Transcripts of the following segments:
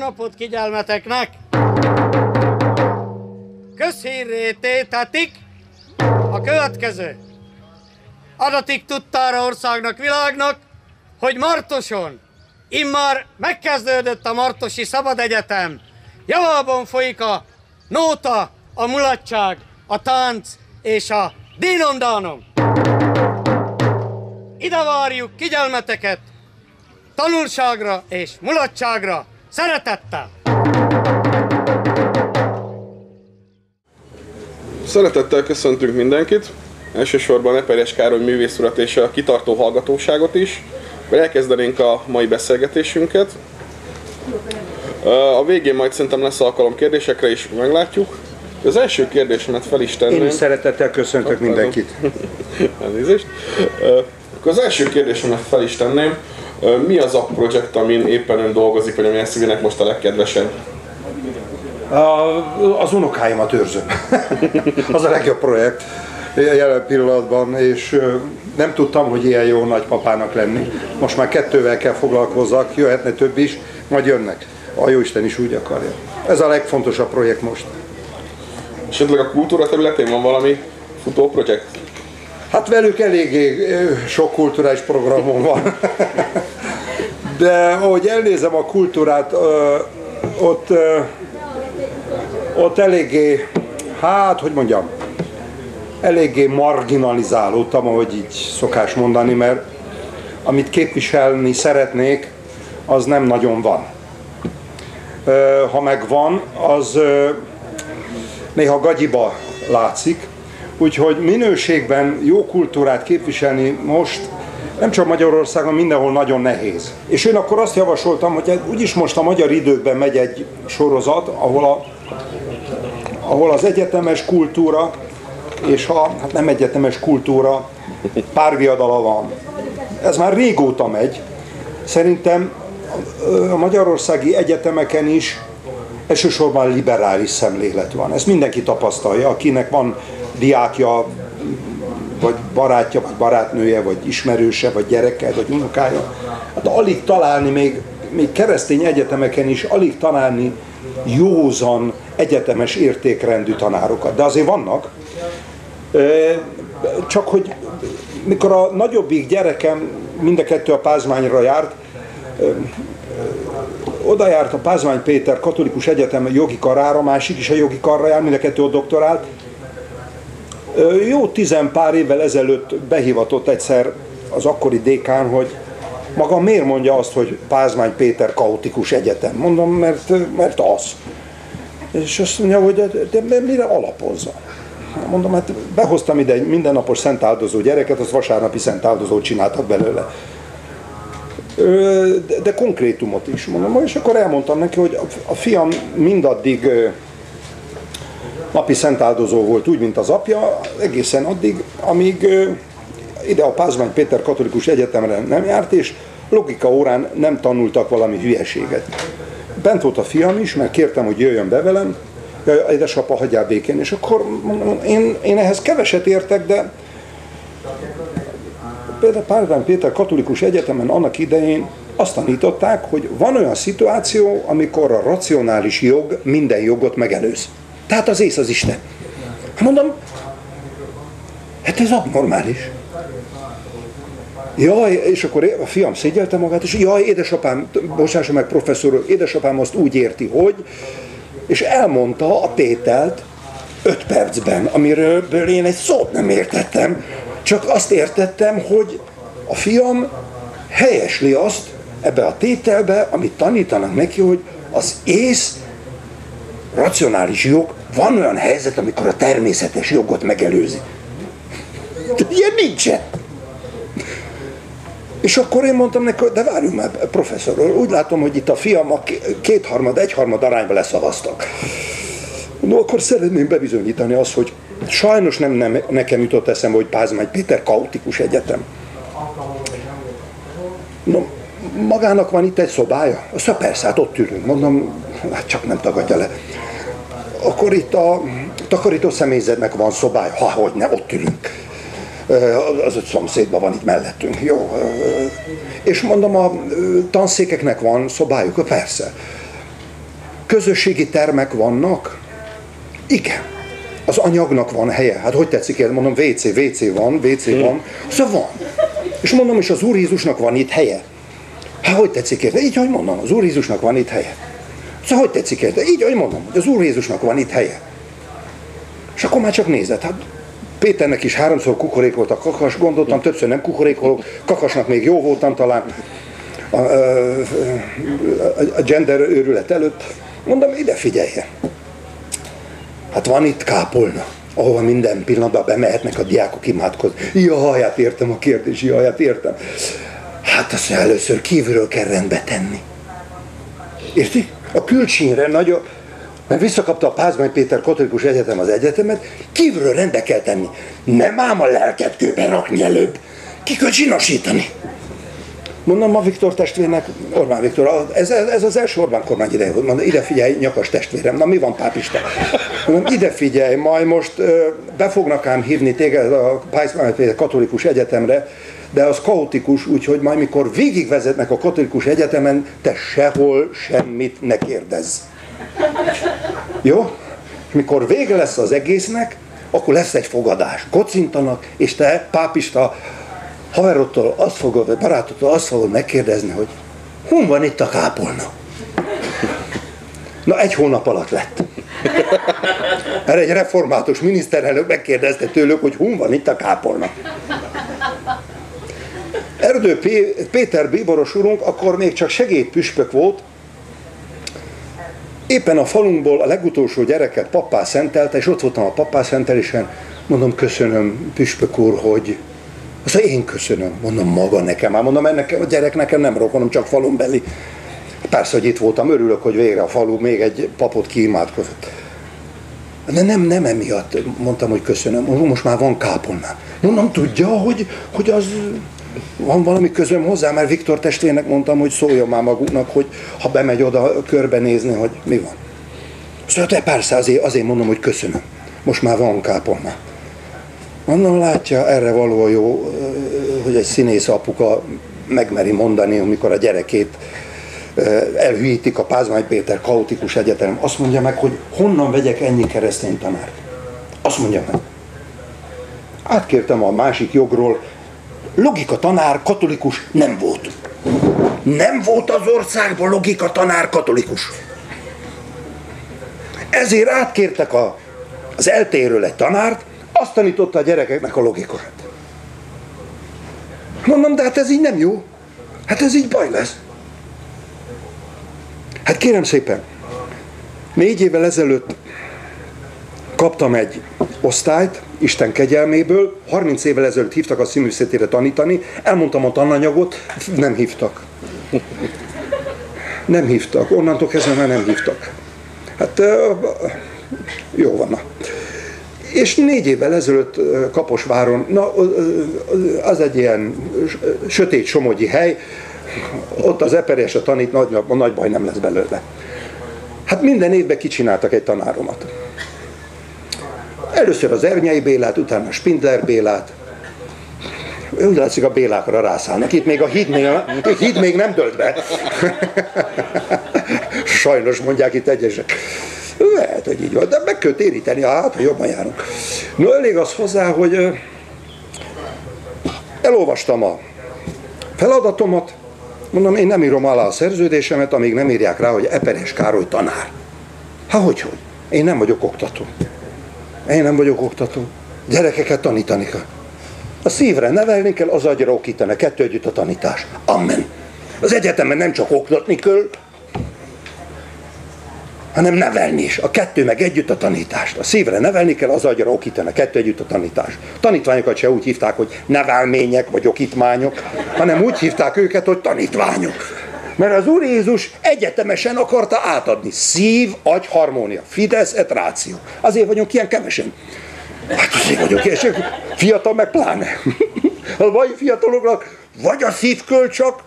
napot kigyelmeteknek! Közhírré tétetik a következő. Adatik tudtára országnak, világnak, hogy Martoson immár megkezdődött a Martosi Szabad Egyetem. Javában folyik a nóta, a mulatság, a tánc és a dínom-dánom. Ide várjuk kigyelmeteket, tanulságra és mulatságra, szeretettel! Szeretettel köszöntünk mindenkit, elsősorban Eperjes Károly művész urat és a kitartó hallgatóságot is. Elkezdenénk a mai beszélgetésünket. A végén majd szerintem lesz alkalom kérdésekre is, meglátjuk. Az első kérdésemet fel is tenném. Én is szeretettel köszöntök mindenkit. Elnézést. Akkor az első kérdésemet fel is tenném. Mi az a projekt, amin éppen ön dolgozik, vagy ami eszévének most a legkedvesebb? Az unokáimat őrzöm. Az a legjobb projekt jelen pillanatban, és nem tudtam, hogy ilyen jó nagypapának lenni. Most már 2-vel kell foglalkozzak, jöhetne több is, majd jönnek. A Jóisten is úgy akarja. Ez a legfontosabb projekt most. Esetleg a kultúra területén van valami futó projekt? Hát velük eléggé sok kulturális programom van. De ahogy elnézem a kultúrát, ott eléggé, hát hogy mondjam, eléggé marginalizálódtam, ahogy így szokás mondani, mert amit képviselni szeretnék, az nem nagyon van. Ha megvan, az néha gagyiba látszik, úgyhogy minőségben jó kultúrát képviselni most nem csak Magyarországon, mindenhol nagyon nehéz. És én akkor azt javasoltam, hogy úgyis most a Magyar Időkben megy egy sorozat, ahol az egyetemes kultúra és hát nem egyetemes kultúra párviadala van. Ez már régóta megy. Szerintem a magyarországi egyetemeken is elsősorban liberális szemlélet van. Ezt mindenki tapasztalja, akinek van diákja, vagy barátja, vagy barátnője, vagy ismerőse, vagy gyereke, vagy unokája. Hát alig találni, még keresztény egyetemeken is alig találni józan, egyetemes értékrendű tanárokat. De azért vannak. Csak hogy mikor a nagyobbik gyerekem, mind a kettő a Pázmányra járt, oda járt a Pázmány Péter Katolikus Egyetem jogi karára, másik is a jogi karra jár, mind a kettő ott doktorált. Jó 10 pár évvel ezelőtt behivatott egyszer az akkori dékán, hogy maga miért mondja azt, hogy Pázmány Péter Kaotikus Egyetem? Mondom, mert az. És azt mondja, hogy de mire alapozza? Mondom, hát behoztam ide egy mindennapos szentáldozó gyereket, azt vasárnapi szentáldozót csináltak belőle. De konkrétumot is mondom, és akkor elmondtam neki, hogy a fiam mindaddig napi szentáldozó volt, úgy, mint az apja, egészen addig, amíg ide a Pázmány Péter Katolikus Egyetemre nem járt, és logika órán nem tanultak valami hülyeséget. Bent volt a fiam is, mert kértem, hogy jöjjön be velem, édesapa, hagyjál békén, és akkor mondom, én ehhez keveset értek, de például Pázmány Péter Katolikus Egyetemen annak idején azt tanították, hogy van olyan szituáció, amikor a racionális jog minden jogot megelőz. Tehát az ész az Isten. Mondom, hát ez abnormális. Jaj, és akkor a fiam szégyelte magát, és jaj, édesapám, bocsássa meg professzor úr, édesapám azt úgy érti, hogy, és elmondta a tételt 5 percben, amiről én egy szót nem értettem, csak azt értettem, hogy a fiam helyesli azt ebbe a tételbe, amit tanítanak neki, hogy az ész racionális jog, van olyan helyzet, amikor a természetes jogot megelőzi. De ilyen nincsen. És akkor én mondtam neki, de várjunk már, professzor úr, úgy látom, hogy itt a fiam a 2/3 arányba leszavaztak. No, akkor szeretném bebizonyítani azt, hogy sajnos nem nekem jutott eszembe, hogy Pázmány Péter Kaotikus Egyetem. No, magának van itt egy szobája? Azt persze, hát ott ülünk. Mondom, hát csak nem tagadja le. Akkor itt a takarító személyzetnek van szobája? Hogy ne, ott ülünk. Az egy szomszédban van itt mellettünk. Jó. És mondom, a tanszékeknek van szobájuk? Persze. közösségi termek vannak? Igen. Az anyagnak van helye. Hát hogy tetszik, mondom, WC van, szóval van. És mondom, és az Úr Jézusnak van itt helye. Hát hogy tetszik érte? Így, hogy mondom, az Úr Jézusnak van itt helye. Szóval hogy tetszik érte? Így, hogy mondom, hogy az Úr Jézusnak van itt helye. És akkor már csak nézett, hát Péternek is 3-szor kukorékolt a kakas, gondoltam, többször nem kukorékolok, kakasnak még jó voltam talán a gender őrület előtt. Mondom, ide figyeljen. Hát van itt kápolna, ahova minden pillanatban bemehetnek a diákok imádkozni. Jaj, hát értem a kérdést, jaj, hát értem. Hát azt először kívülről kell rendbe tenni. Érti? A külcsínre nagyobb, mert visszakapta a Pázmány Péter Katolikus Egyetem az egyetemet, kívülről rendbe kell tenni. Nem ám a lelket kőbe rakni előbb, ki kell csinosítani. Mondom a Viktor testvérnek, Orbán Viktor, ez az első Orbán kormány ideje volt, mondom, ide figyelj, nyakas testvérem, na mi van pápista? Mondom, ide figyelj, majd most be fognak ám hívni téged a Pázmány Péter Katolikus Egyetemre, de az kaotikus, úgyhogy majd mikor végigvezetnek a Katolikus Egyetemen, te sehol semmit ne kérdezz. Jó? És mikor vége lesz az egésznek, akkor lesz egy fogadás. Kocintanak, és te, pápista, haverottól azt fogod, vagy barátodtól azt fogod megkérdezni, hogy hon van itt a kápolna? Na, 1 hónap alatt lett. Erre egy református miniszterelnök megkérdezte tőlük, hogy hon van itt a kápolna. Erdő Péter bíboros úrunk akkor még csak segédpüspök volt, éppen a falunkból a legutolsó gyereket pappá szentelte, és ott voltam a pappá szentelésen, mondom, köszönöm, püspök úr, hogy... Azt mondja, én köszönöm, mondom, maga nekem, már mondom, a gyerek nekem nem rokonom, csak falunbeli. Persze, hogy itt voltam, örülök, hogy végre a falu még egy papot kiimádkozott. De nem emiatt mondtam, hogy köszönöm, most már van kápolnám. Mondom, tudja, hogy az... Van valami közöm hozzá, mert Viktor testvérnek mondtam, hogy szóljon már maguknak, hogy ha bemegy oda körbenézni, hogy mi van. Szóval de persze, azért mondom, hogy köszönöm. Most már van kápolna. Mondom, látja, erre való jó, hogy egy színész apuka megmeri mondani, amikor a gyerekét elhűítik a Pázmány Péter Kaotikus Egyetem. Azt mondja meg, hogy honnan vegyek ennyi keresztény tanárt. Azt mondja meg. Átkértem a másik jogról, logika tanár katolikus nem volt. Nem volt az országban logika tanár katolikus. Ezért átkértek az eltéről egy tanárt, azt tanította a gyerekeknek a logikát. Mondom, de hát ez így nem jó. Hát ez így baj lesz. Hát kérem szépen, 4 évvel ezelőtt kaptam egy osztályt, Isten kegyelméből, 30 évvel ezelőtt hívtak a színművészetére tanítani, elmondtam a tananyagot, nem hívtak. Nem hívtak, onnantól kezdve már nem hívtak. Hát jó van. Na. És 4 évvel ezelőtt Kaposváron, na, az egy ilyen sötét somogyi hely, ott az eperesre tanít, nagy baj nem lesz belőle. Hát minden évben kicsináltak egy tanáromat. Először az Ernyei Bélát, utána a Spindler Bélát. Úgy látszik, a Bélákra rászállnak. Itt még a híd még nem dölt be. Sajnos mondják itt egyesek. Lehet, hogy így van, de meg kell téríteni, hát, ha jobban járunk. No, elég az hozzá, hogy elolvastam a feladatomat, mondom, én nem írom alá a szerződésemet, amíg nem írják rá, hogy Eperes Károly tanár. Hát hogy? Én nem vagyok oktató. Én nem vagyok oktató. Gyerekeket tanítani kell. A szívre nevelni kell, az agyra okítani. 2 együtt a tanítás. Amen. Az egyetemen nem csak oktatni kell, hanem nevelni is. A 2 meg együtt a tanítást. A szívre nevelni kell, az agyra okítani. 2 együtt a tanítás. Tanítványokat se úgy hívták, hogy nevelmények vagy okítmányok, hanem úgy hívták őket, hogy tanítványok. Mert az Úr Jézus egyetemesen akarta átadni. Szív, agy, harmónia. Fides et ratio. Azért vagyunk ilyen kevesen. Hát azért vagyunk ilyen, és fiatal meg pláne. A mai fiataloknak vagy a szívköl csak,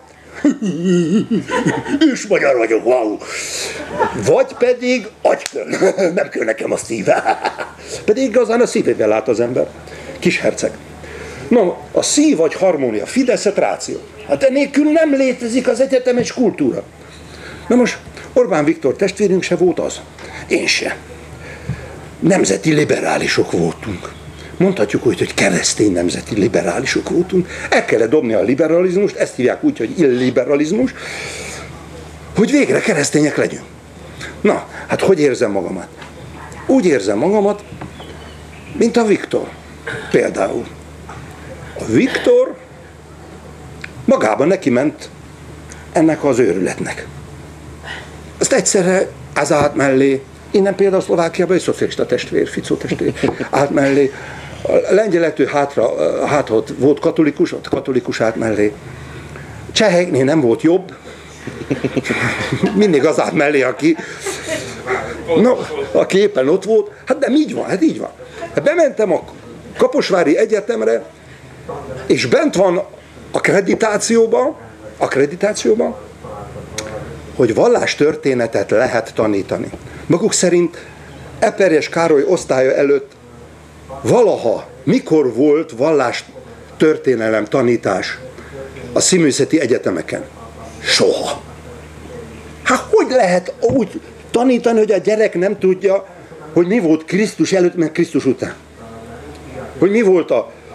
ős magyar vagyok, wow. Vagy pedig agyköl. Nem kell nekem a szíve. Pedig igazán a szívével lát az ember. Kis herceg. Na, a szív vagy harmónia, fides et ratio. Hát enélkül nem létezik az egyetemes kultúra. Na most Orbán Viktor testvérünk se volt az. Én se. Nemzeti liberálisok voltunk. Mondhatjuk úgy, hogy keresztény nemzeti liberálisok voltunk. El kellett dobni a liberalizmust, ezt hívják úgy, hogy illiberalizmus, hogy végre keresztények legyünk. Na, hát hogy érzem magamat? Úgy érzem magamat, mint a Viktor. Például. A Viktor magában neki ment ennek az őrületnek. Azt egyszerre az állt mellé, innen például Szlovákiában egy szocialista testvér, Ficó testvér állt mellé, a lengyelekről hátra volt katolikus, ott katolikus állt mellé. Cseheknél nem volt jobb, mindig az állt mellé, aki éppen ott volt. Hát nem így van, hát így van. Hát bementem a Kaposvári Egyetemre, és bent van akkreditációban, hogy vallástörténetet lehet tanítani. Maguk szerint Eperjes Károly osztálya előtt valaha, mikor volt vallástörténelem tanítás a színművészeti egyetemeken? Soha. Hát hogy lehet úgy tanítani, hogy a gyerek nem tudja, hogy mi volt Krisztus előtt, meg Krisztus után? Hogy mi volt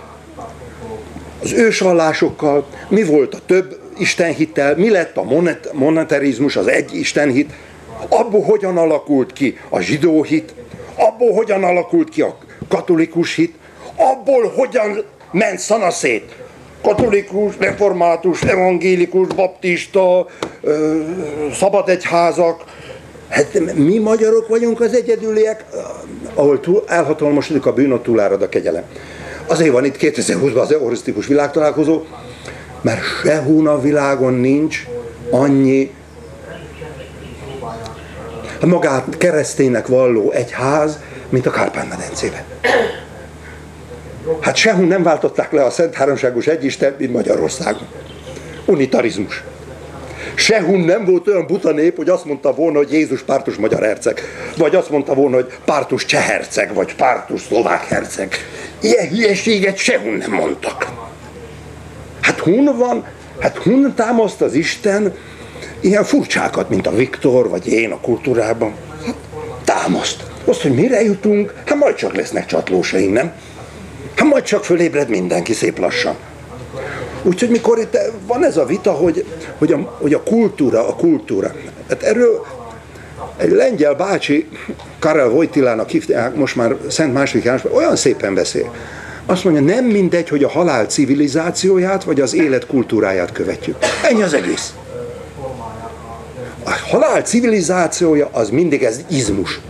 az ősvallásokkal, mi volt a több istenhittel, mi lett a moneterizmus, az egy istenhit, abból hogyan alakult ki a zsidó hit, abból hogyan alakult ki a katolikus hit, abból hogyan ment szanaszét. Katolikus, református, evangélikus, baptista, szabadegyházak. Hát mi magyarok vagyunk az egyedüliek, ahol elhatalmasodik a bűn, ott túlárad a kegyelem. Azért van itt 2020-ban az eurisztikus világtalálkozó, mert sehol a világon nincs annyi magát kereszténynek valló egyház, mint a Kárpát-medencében. Hát sehol nem váltották le a Szent Háromságos Egyisten, mint Magyarországon. Unitarizmus. Sehol nem volt olyan buta nép, hogy azt mondta volna, hogy Jézus pártus magyar herceg, vagy azt mondta volna, hogy pártus cseh herceg, vagy pártus szlovák herceg. Ilyen hülyeséget sehol nem mondtak. Hát hun támaszt az Isten ilyen furcsákat, mint a Viktor, vagy én a kultúrában. Hát, támaszt. Azt, hogy mire jutunk, hát majd csak lesznek csatlósaink, nem? Hát majd csak fölébred mindenki szép lassan. Úgyhogy mikor itt van ez a vita, hogy a kultúra. Hát erről egy lengyel bácsi, Karel Wojtylának hívták, most már Szent II. Jánosban, olyan szépen beszél. Azt mondja, nem mindegy, hogy a halál civilizációját, vagy az élet kultúráját követjük. Ennyi az egész. A halál civilizációja az mindig ez izmus.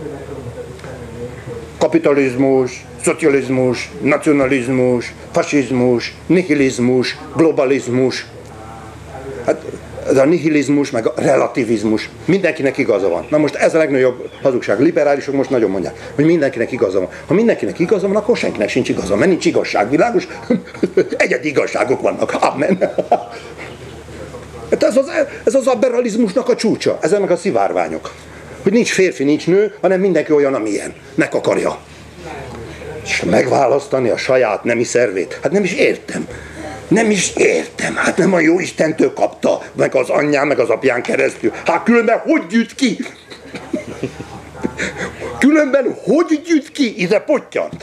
Kapitalizmus, szocializmus, nacionalizmus, fasizmus, nihilizmus, globalizmus. Hát ez a nihilizmus, meg a relativizmus. Mindenkinek igaza van. Na most ez a legnagyobb hazugság. Liberálisok most nagyon mondják, hogy mindenkinek igaza van. Ha mindenkinek igaza van, akkor senkinek sincs igaza, mert nincs igazság. Világos? Egyedi igazságok vannak. Amen. Hát ez az liberalizmusnak a csúcsa. Ezek a szivárványok. Hogy nincs férfi, nincs nő, hanem mindenki olyan, amilyen. Meg akarja. És megválasztani a saját nemi szervét. Hát nem is értem. Nem is értem. Hát nem a jó Istentől kapta, meg az anyján, meg az apján keresztül. Hát különben hogy gyűjt ki? Különben hogy gyűjt ki? Ide pottyant.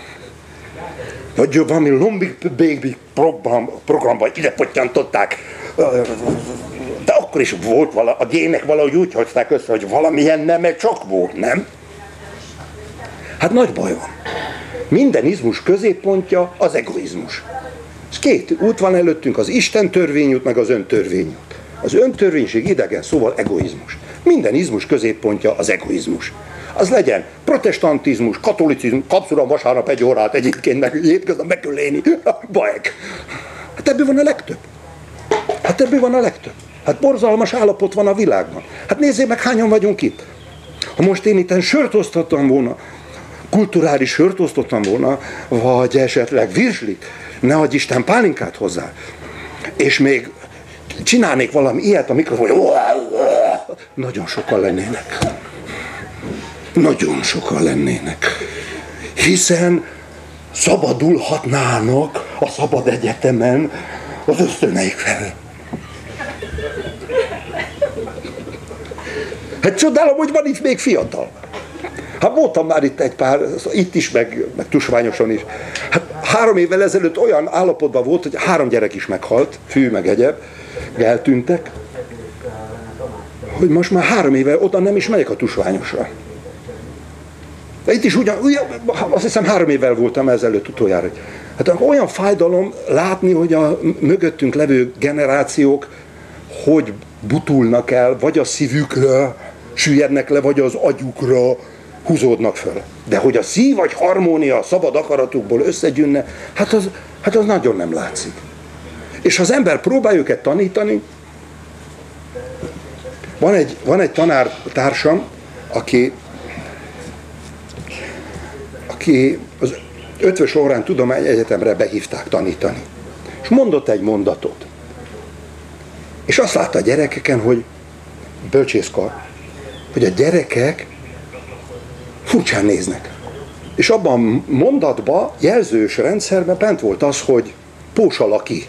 Vagy valami Lombik Baby programban ide pottyantották. De akkor is volt a gének valahogy úgy hozták össze, hogy valamilyen neme csak volt, nem? Hát nagy baj van. Minden izmus középpontja az egoizmus. És két út van előttünk, az Isten törvényút, meg az öntörvényút. Az öntörvénység idegen, szóval egoizmus. Minden izmus középpontja az egoizmus. Az legyen protestantizmus, katolicizmus, kapszul a vasárnap 1 órát egyébként, meg hétköznap meg kell élni, bajek. Hát ebből van a legtöbb. Hát borzalmas állapot van a világban. Hát nézzék meg, hányan vagyunk itt. Ha most én itt sört osztottam volna, kulturális sört osztottam volna, vagy esetleg virslit, ne adj Isten pálinkát hozzá, és még csinálnék valami ilyet a mikrofon, nagyon sokan lennének. Nagyon sokan lennének. Hiszen szabadulhatnának a szabad egyetemen az ösztöneik felől. Hát csodálom, hogy van itt még fiatal. Hát voltam már itt egy pár, itt is, meg Tusványoson is. Hát 3 évvel ezelőtt olyan állapotban volt, hogy 3 gyerek is meghalt, fű meg egyeb, eltűntek, hogy most már 3 éve oda nem is megyek a Tusványosra. De itt is azt hiszem 3 évvel voltam ezelőtt utoljára. Hát olyan fájdalom látni, hogy a mögöttünk levő generációk hogy butulnak el, vagy a szívükre süllyednek le, vagy az agyukra húzódnak föl. De hogy a szív vagy harmónia a szabad akaratukból összegyűnne, hát az nagyon nem látszik. És ha az ember próbál őket tanítani, van egy tanártársam, aki az Eötvös Loránd Tudományegyetemre behívták tanítani. És mondott egy mondatot. És azt látta a gyerekeken, hogy bölcsészkar, hogy a gyerekek furcsán néznek. És abban a mondatban, jelzős rendszerben bent volt az, hogy pósalaki.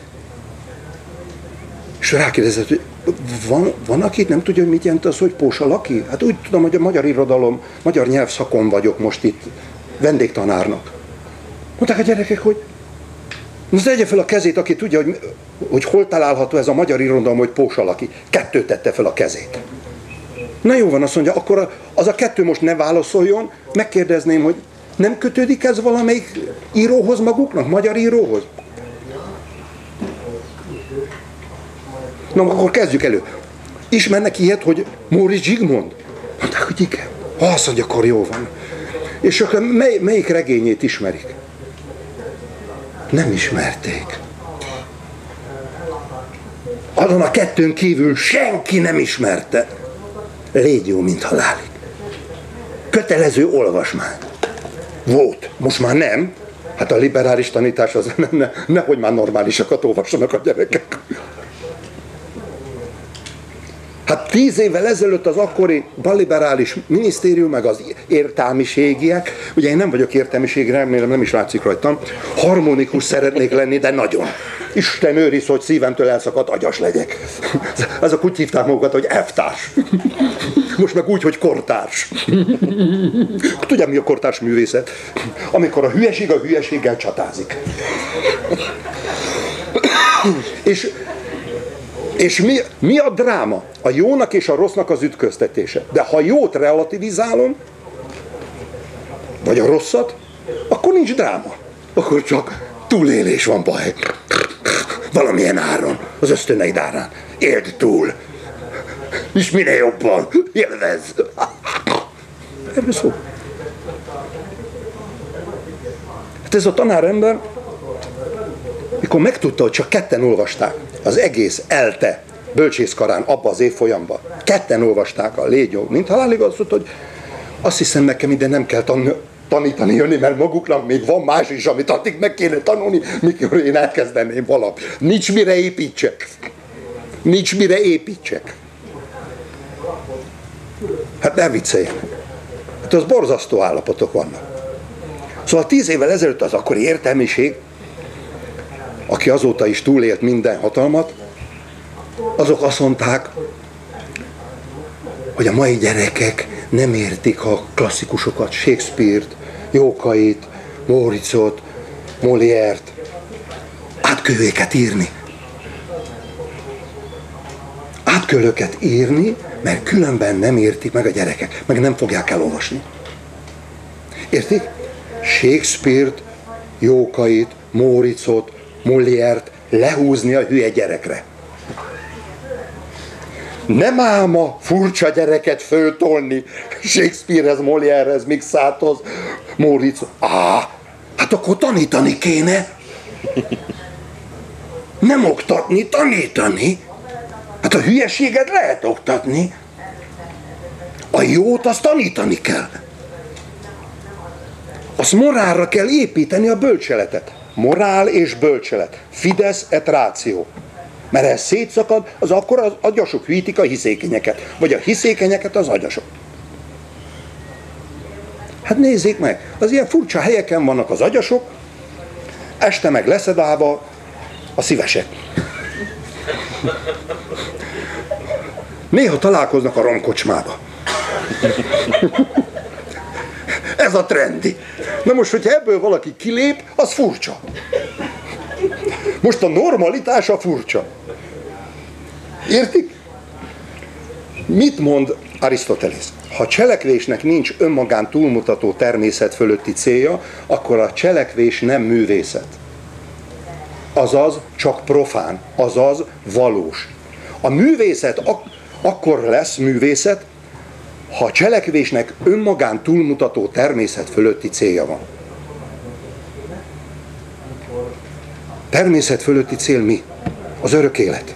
És rákérdezett, hogy van, aki nem tudja, hogy mit jelent az, hogy pósalaki? Hát úgy tudom, hogy a magyar irodalom, magyar nyelvszakon vagyok most itt vendégtanárnak. Mondták a gyerekek, hogy most tegye fel a kezét, aki tudja, hogy hol található ez a magyar irodalom, hogy pósalaki. 2 tette fel a kezét. Na jó van, azt mondja, akkor az a 2 most ne válaszoljon, megkérdezném, hogy nem kötődik ez valamelyik íróhoz maguknak, magyar íróhoz? Na, akkor kezdjük elő. Ismernek ilyet, hogy Móricz Zsigmond? Mondták, hogy igen. Azt mondja, akkor jó van. És akkor melyik regényét ismerik? Nem ismerték. Azon a 2-n kívül senki nem ismerte. Légy jó, mint halálig. Kötelező olvasmány. Volt. Most már nem. Hát a liberális tanítás az nehogy már normálisakat olvassanak a gyerekek. Hát 10 évvel ezelőtt az akkori balliberális minisztérium, meg az értelmiségiek, ugye én nem vagyok értelmiségi, remélem nem is látszik rajtam, harmonikus szeretnék lenni, de nagyon. Isten őriz, hogy szívemtől elszakadt agyas legyek. Azok úgy hívták magukat, hogy F-társ. Most meg úgy, hogy kortárs. Tudja, mi a kortárs művészet? Amikor a hülyeség a hülyeséggel csatázik. És mi a dráma? A jónak és a rossznak az ütköztetése. De ha jót relativizálom, vagy a rosszat, akkor nincs dráma. Akkor csak túlélés van, baj. Valamilyen áron, az ösztöneid árán. Éld túl. És minél jobban. Élvezz. Erről szó. Hát ez a tanárember, mikor megtudta, hogy csak 2 olvasták az egész ELTE bölcsészkarán abba az évfolyamban, 2 olvasták a Légy jó, mint halálig, azt mondta, hogy azt hiszem nekem ide nem kell tanítani jönni, mert maguknak még van más is, amit addig meg kéne tanulni, mikor én elkezdeném valami. Nincs mire építsek. Nincs mire építsek. Hát ne vicceljenek. Hát az borzasztó állapotok vannak. Szóval 10 évvel ezelőtt az akkori értelmiség, aki azóta is túlélt minden hatalmat, azok azt mondták, hogy a mai gyerekek nem értik a klasszikusokat, Shakespeare-t, Jókait, Móriczot, Molière-t. Át kell őket írni. Át kell őket írni, mert különben nem értik meg a gyerekek, meg nem fogják elolvasni. Értik? Shakespeare-t, Jókait, Móriczot, Molière-t lehúzni a hülye gyerekre. Nem ám a furcsa gyereket föltolni Shakespearehez, Molièrehez, Mixáthoz, Móriczhoz. Hát akkor tanítani kéne. Nem oktatni, tanítani. Hát a hülyeséget lehet oktatni. A jót azt tanítani kell. Azt morálra kell építeni a bölcseletet. Morál és bölcselet. Fides et ratio. Mert ez szétszakad, az akkor az agyasok hűítik a hiszékenyeket. Vagy a hiszékenyeket az agyasok. Hát nézzék meg, az ilyen furcsa helyeken vannak az agyasok, este meg leszedálva a szívesek. Néha találkoznak a romkocsmába. Ez a trendi. Na most, hogyha ebből valaki kilép, az furcsa. Most a normalitása furcsa. Értik? Mit mond Arisztotelész? Ha cselekvésnek nincs önmagán túlmutató természet fölötti célja, akkor a cselekvés nem művészet. Azaz csak profán, azaz valós. A művészet akkor lesz művészet, ha a cselekvésnek önmagán túlmutató természet fölötti célja van. Természet fölötti cél mi? Az örök élet.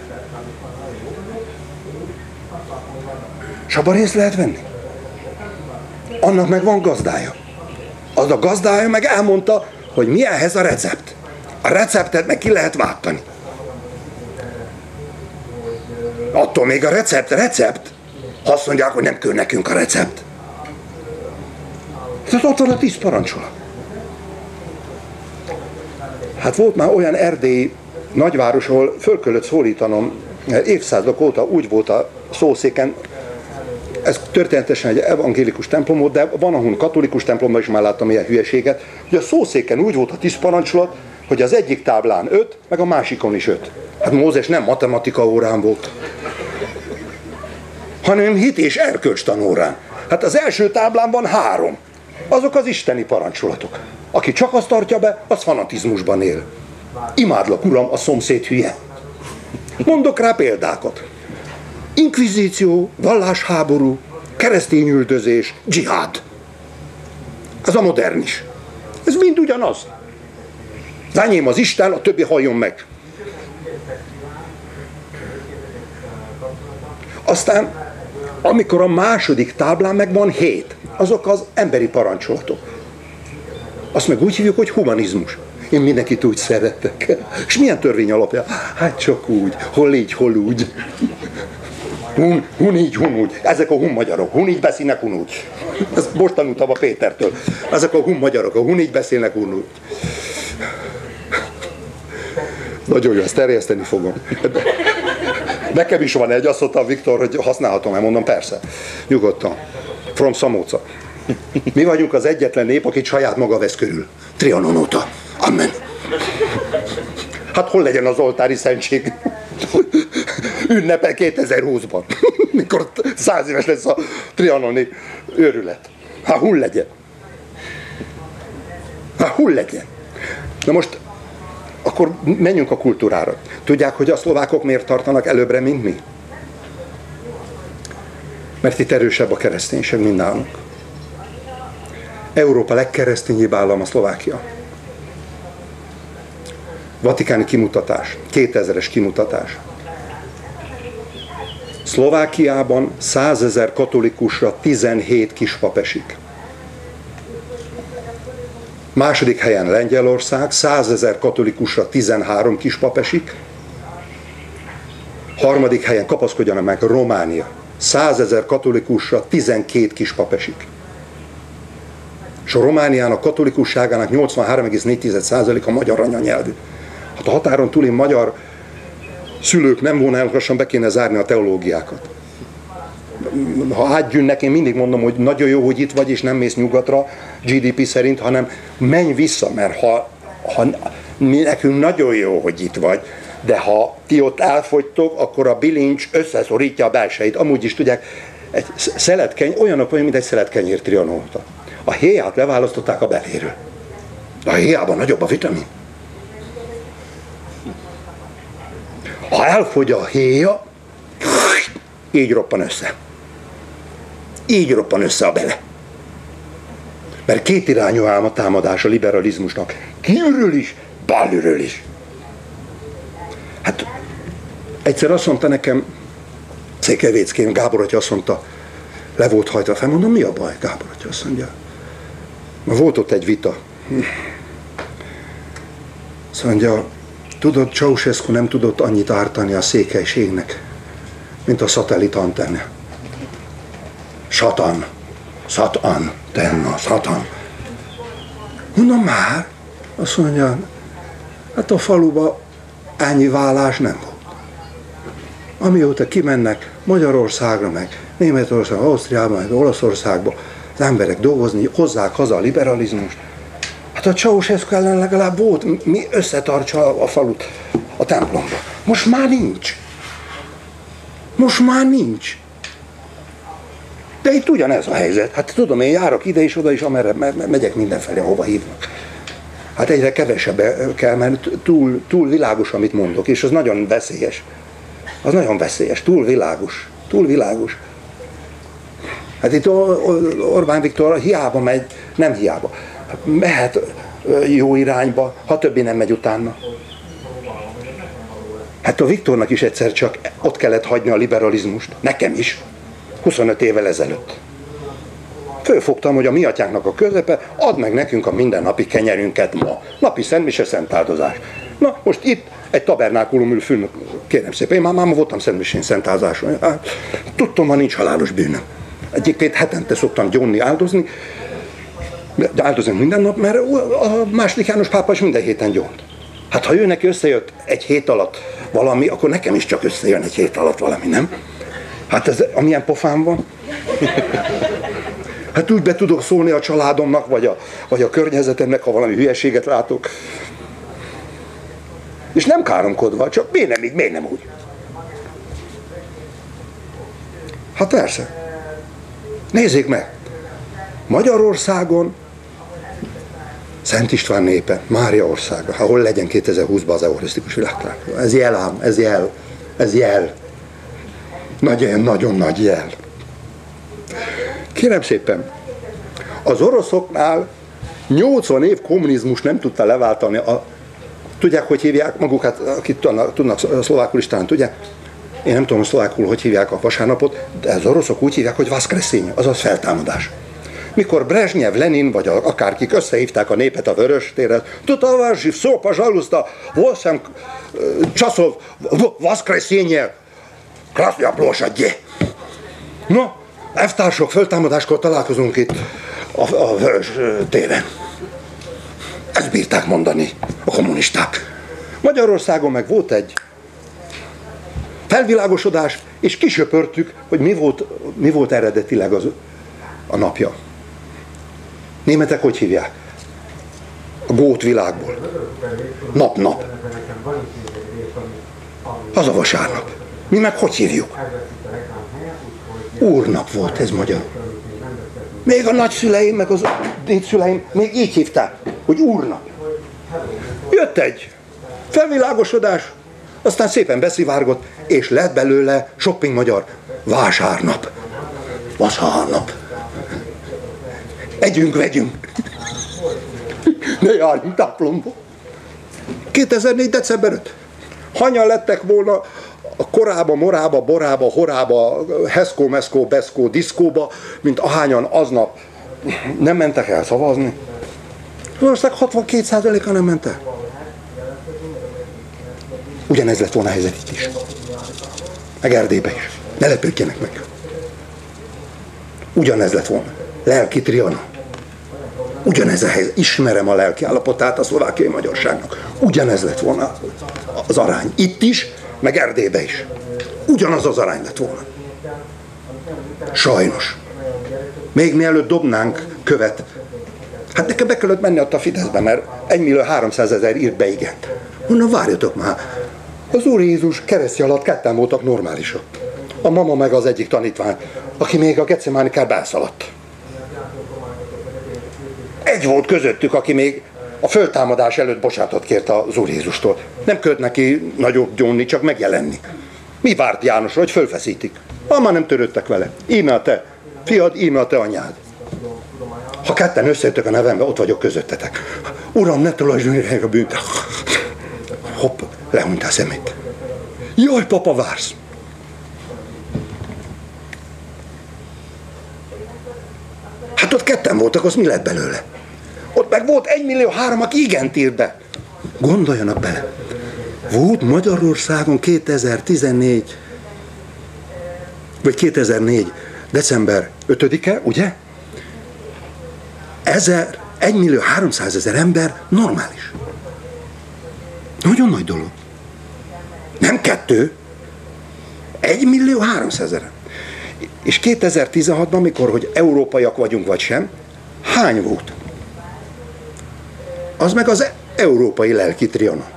És abban részt lehet venni. Annak meg van gazdája. Az a gazdája meg elmondta, hogy mi ehhez a recept. A receptet meg ki lehet váltani. Attól még a recept. Azt mondják, hogy nem kell nekünk a recept. Tehát ott van a 10 parancsolat. Hát volt már olyan erdélyi nagyváros, ahol föl kellett szólítanom, évszázadok óta úgy volt a szószéken, ez történetesen egy evangélikus templom volt, de van ahol katolikus templomban is már láttam ilyen hülyeséget, hogy a szószéken úgy volt a 10 parancsolat, hogy az egyik táblán 5, meg a másikon is 5. Hát Mózes nem matematika órán volt, hanem hit és erkölcs tanórán. Hát az első táblán van 3. Azok az isteni parancsolatok. Aki csak azt tartja be, az fanatizmusban él. Imádlak, uram, a szomszéd hülye. Mondok rá példákat. Inkvizíció, vallásháború, keresztényüldözés, dzsihád. Ez a modern is. Ez mind ugyanaz. Az enyém az Isten, a többi halljon meg. Aztán, amikor a második táblán megvan 7, azok az emberi parancsolatok. Azt meg úgy hívjuk, hogy humanizmus. Én mindenkit úgy szeretek. És milyen törvény alapján? Hát csak úgy, hol így, hol úgy. Hun így, hun úgy. Ezek a hun magyarok. Hun így beszélnek, hun úgy. Ezt most tanultam a Pétertől. Ezek a hun magyarok, a hun így beszélnek, hun úgy. Nagyon jó, ezt terjeszteni fogom. Nekem is van egy, azt mondta Viktor, hogy használhatom, mondom, persze. Nyugodtan. From Szamóca. Mi vagyunk az egyetlen nép, akit saját maga vesz körül. Trianon óta. Amen. Hát hol legyen az oltári szentség? Ünnepel 2020-ban. Mikor 100 éves lesz a trianoni őrület. Hát hol legyen? Hát hol legyen? Na most, akkor menjünk a kultúrára. Tudják, hogy a szlovákok miért tartanak előbbre, mint mi? Mert itt erősebb a kereszténység, mint nálunk. Európa legkeresztényebb állam a Szlovákia. Vatikáni kimutatás, 2000-es kimutatás. Szlovákiában 100 000 katolikusra 17 kispap esik. Második helyen Lengyelország, 100 000 katolikusra 13 kispap esik. Harmadik helyen, kapaszkodjanak meg, Románia. 100 000 katolikusra 12 kispap esik. És a Romániának katolikusságának 83,4% a magyar anyanyelvű. Hát a határon túli magyar szülők nem vonálkosan be kéne zárni a teológiákat. Ha átgyűnnek, én mindig mondom, hogy nagyon jó, hogy itt vagy, és nem mész nyugatra GDP szerint, hanem menj vissza, mert ha nekünk nagyon jó, hogy itt vagy, de ha ti ott elfogytok, akkor a bilincs összeszorítja a belseit. Amúgy is tudják, egy szeletkenyér, olyanok olyan, mint egy szeletkenyér trianóta. A héját leválasztották a beléről. De a héjában nagyobb a vitamin. Ha elfogy a héja, így roppan össze. Így roppan össze a bele. Mert kétirányú ám a támadás a liberalizmusnak. Kívülről is, belülről is. Hát egyszer azt mondta nekem, Székelyvéckén, Gábor atya azt mondta, le volt hajtva fel, mondom, mi a baj? Gábor atya azt mondja, volt ott egy vita. Azt mondja, tudod, Ceausescu nem tudott annyit ártani a székelységnek, mint a szatellit antenna. Satan. Mondom, már? Azt mondja, hát a faluba ennyi vállás nem volt. Amióta kimennek, Magyarországra, meg Németországba, Ausztriába, meg Olaszországba az emberek dolgozni, hozzák haza a liberalizmust. Hát a Ceausescu ellen legalább volt, mi összetartsa a falut a templomba. Most már nincs. Most már nincs. De itt ugyanez a helyzet. Hát tudom, én járok ide is, oda is, amerre megyek mindenfelé, ahova hívnak. Hát egyre kevesebb kell, mert túl világos, amit mondok, és az nagyon veszélyes. Az nagyon veszélyes, túl világos. Túl világos. Hát itt Orbán Viktor hiába megy, nem hiába. Mehet jó irányba, ha többi nem megy utána. Hát a Viktornak is egyszer csak ott kellett hagyni a liberalizmust. Nekem is. 25 évvel ezelőtt. Fölfogtam, hogy a mi atyánknak a közepe, add meg nekünk a mindennapi kenyerünket ma. Napi szentmise, szentáldozás. Na, most itt egy tabernákulum ül fönn, kérem szépen, én már voltam szentmisén, szentáldáson. Hát, tudtam, ma nincs halálos bűnöm. Egyébként hetente szoktam gyónni, áldozni, de áldozom minden nap, mert a második János pápa is minden héten gyónt. Hát ha ő neki összejött egy hét alatt valami, akkor nekem is csak összejön egy hét alatt valami, nem? Hát ez amilyen pofám van. Hát úgy be tudok szólni a családomnak, vagy a környezetemnek, ha valami hülyeséget látok. És nem káromkodva, csak miért nem így, miért nem úgy? Hát persze. Nézzék meg. Magyarországon Szent István népe, Mária országa, ahol legyen 2020-ban az eurisztikus világtalálkozó. Ez jel ám, ez jel. Nagyon nagy jel. Kérem szépen, az oroszoknál 80 év kommunizmus nem tudta leváltani tudják, hogy hívják magukat, akik tudnak szlovákul is talán, tudják? Én nem tudom szlovákul, hogy hívják a vasárnapot, de az oroszok úgy hívják, hogy Vaszkreszény, azaz feltámadás. Mikor Brezsnyev, Lenin, vagy akárkik összehívták a népet a Vöröstérre, Totavarzsi, szó, pazsaluszta, 8 csaszov, Vaszkreszénye, Krasznja plósadje. No, elvtársok, föltámadáskor találkozunk itt a Vörös téren. Ezt bírták mondani a kommunisták. Magyarországon meg volt egy felvilágosodás, és kisöpörtük, hogy mi volt eredetileg a napja. Németek hogy hívják? A gót világból. Nap-nap. Az a vasárnap. Mi meg hogy hívjuk? Úrnap volt ez magyar. Még a nagyszüleim, meg az dédszüleim még így hívták, hogy úrnap. Jött egy felvilágosodás, aztán szépen beszivárgott, és lett belőle shopping magyar. Vásárnap. Vasárnap. Együnk, vegyünk. Ne járjunk táplomba. 2004. december 5. Hanyan lettek volna a korába, morába, borába, horába, heszkó, meszkó, beszkó, diszkóba, mint ahányan aznap nem mentek el szavazni. Az ország 62%-a nem ment el. Ugyanez lett volna a helyzet itt is. Meg Erdélybe is. Ne lepődjenek meg. Ugyanez lett volna. Lelki triana. Ugyanez a helyzet. Ismerem a lelki állapotát a szlovákiai magyarságnak. Ugyanez lett volna az arány. Itt is, meg Erdélybe is. Ugyanaz az arány lett volna. Sajnos. Még mielőtt dobnánk követ. Hát nekem be kellett menni ott a Fideszbe, mert 1.300.000 írt be igent. Mondom, várjatok már. Az Úr Jézus keresztje alatt ketten voltak normálisok. A mama meg az egyik tanítvány, aki még a Getsemánikán belszaladt. Egy volt közöttük, aki még a föltámadás előtt bocsánatot kért az Úr Jézustól. Nem költ neki nagyobb gyónni, csak megjelenni. Mi várt Jánosra, hogy fölfeszítik? Már nem törődtek vele. Íme a te fiad, íme a te anyád. Ha ketten összejöttök a nevembe, ott vagyok közöttetek. Uram, ne tulajdonítják a bűnt. Hopp, lehunytál szemét. Jaj, papa, vársz. Hát ott ketten voltak, az mi lett belőle? Ott meg volt 1.3 millió, aki igent írt be. Gondoljanak bele. Volt Magyarországon 2014, vagy 2004. december 5-e, ugye? 1.300.000 ember normális. Nagyon nagy dolog. Nem 2. 1.300.000. És 2016-ban, mikor, hogy európaiak vagyunk vagy sem, hány volt? Az meg az európai lelki trianon.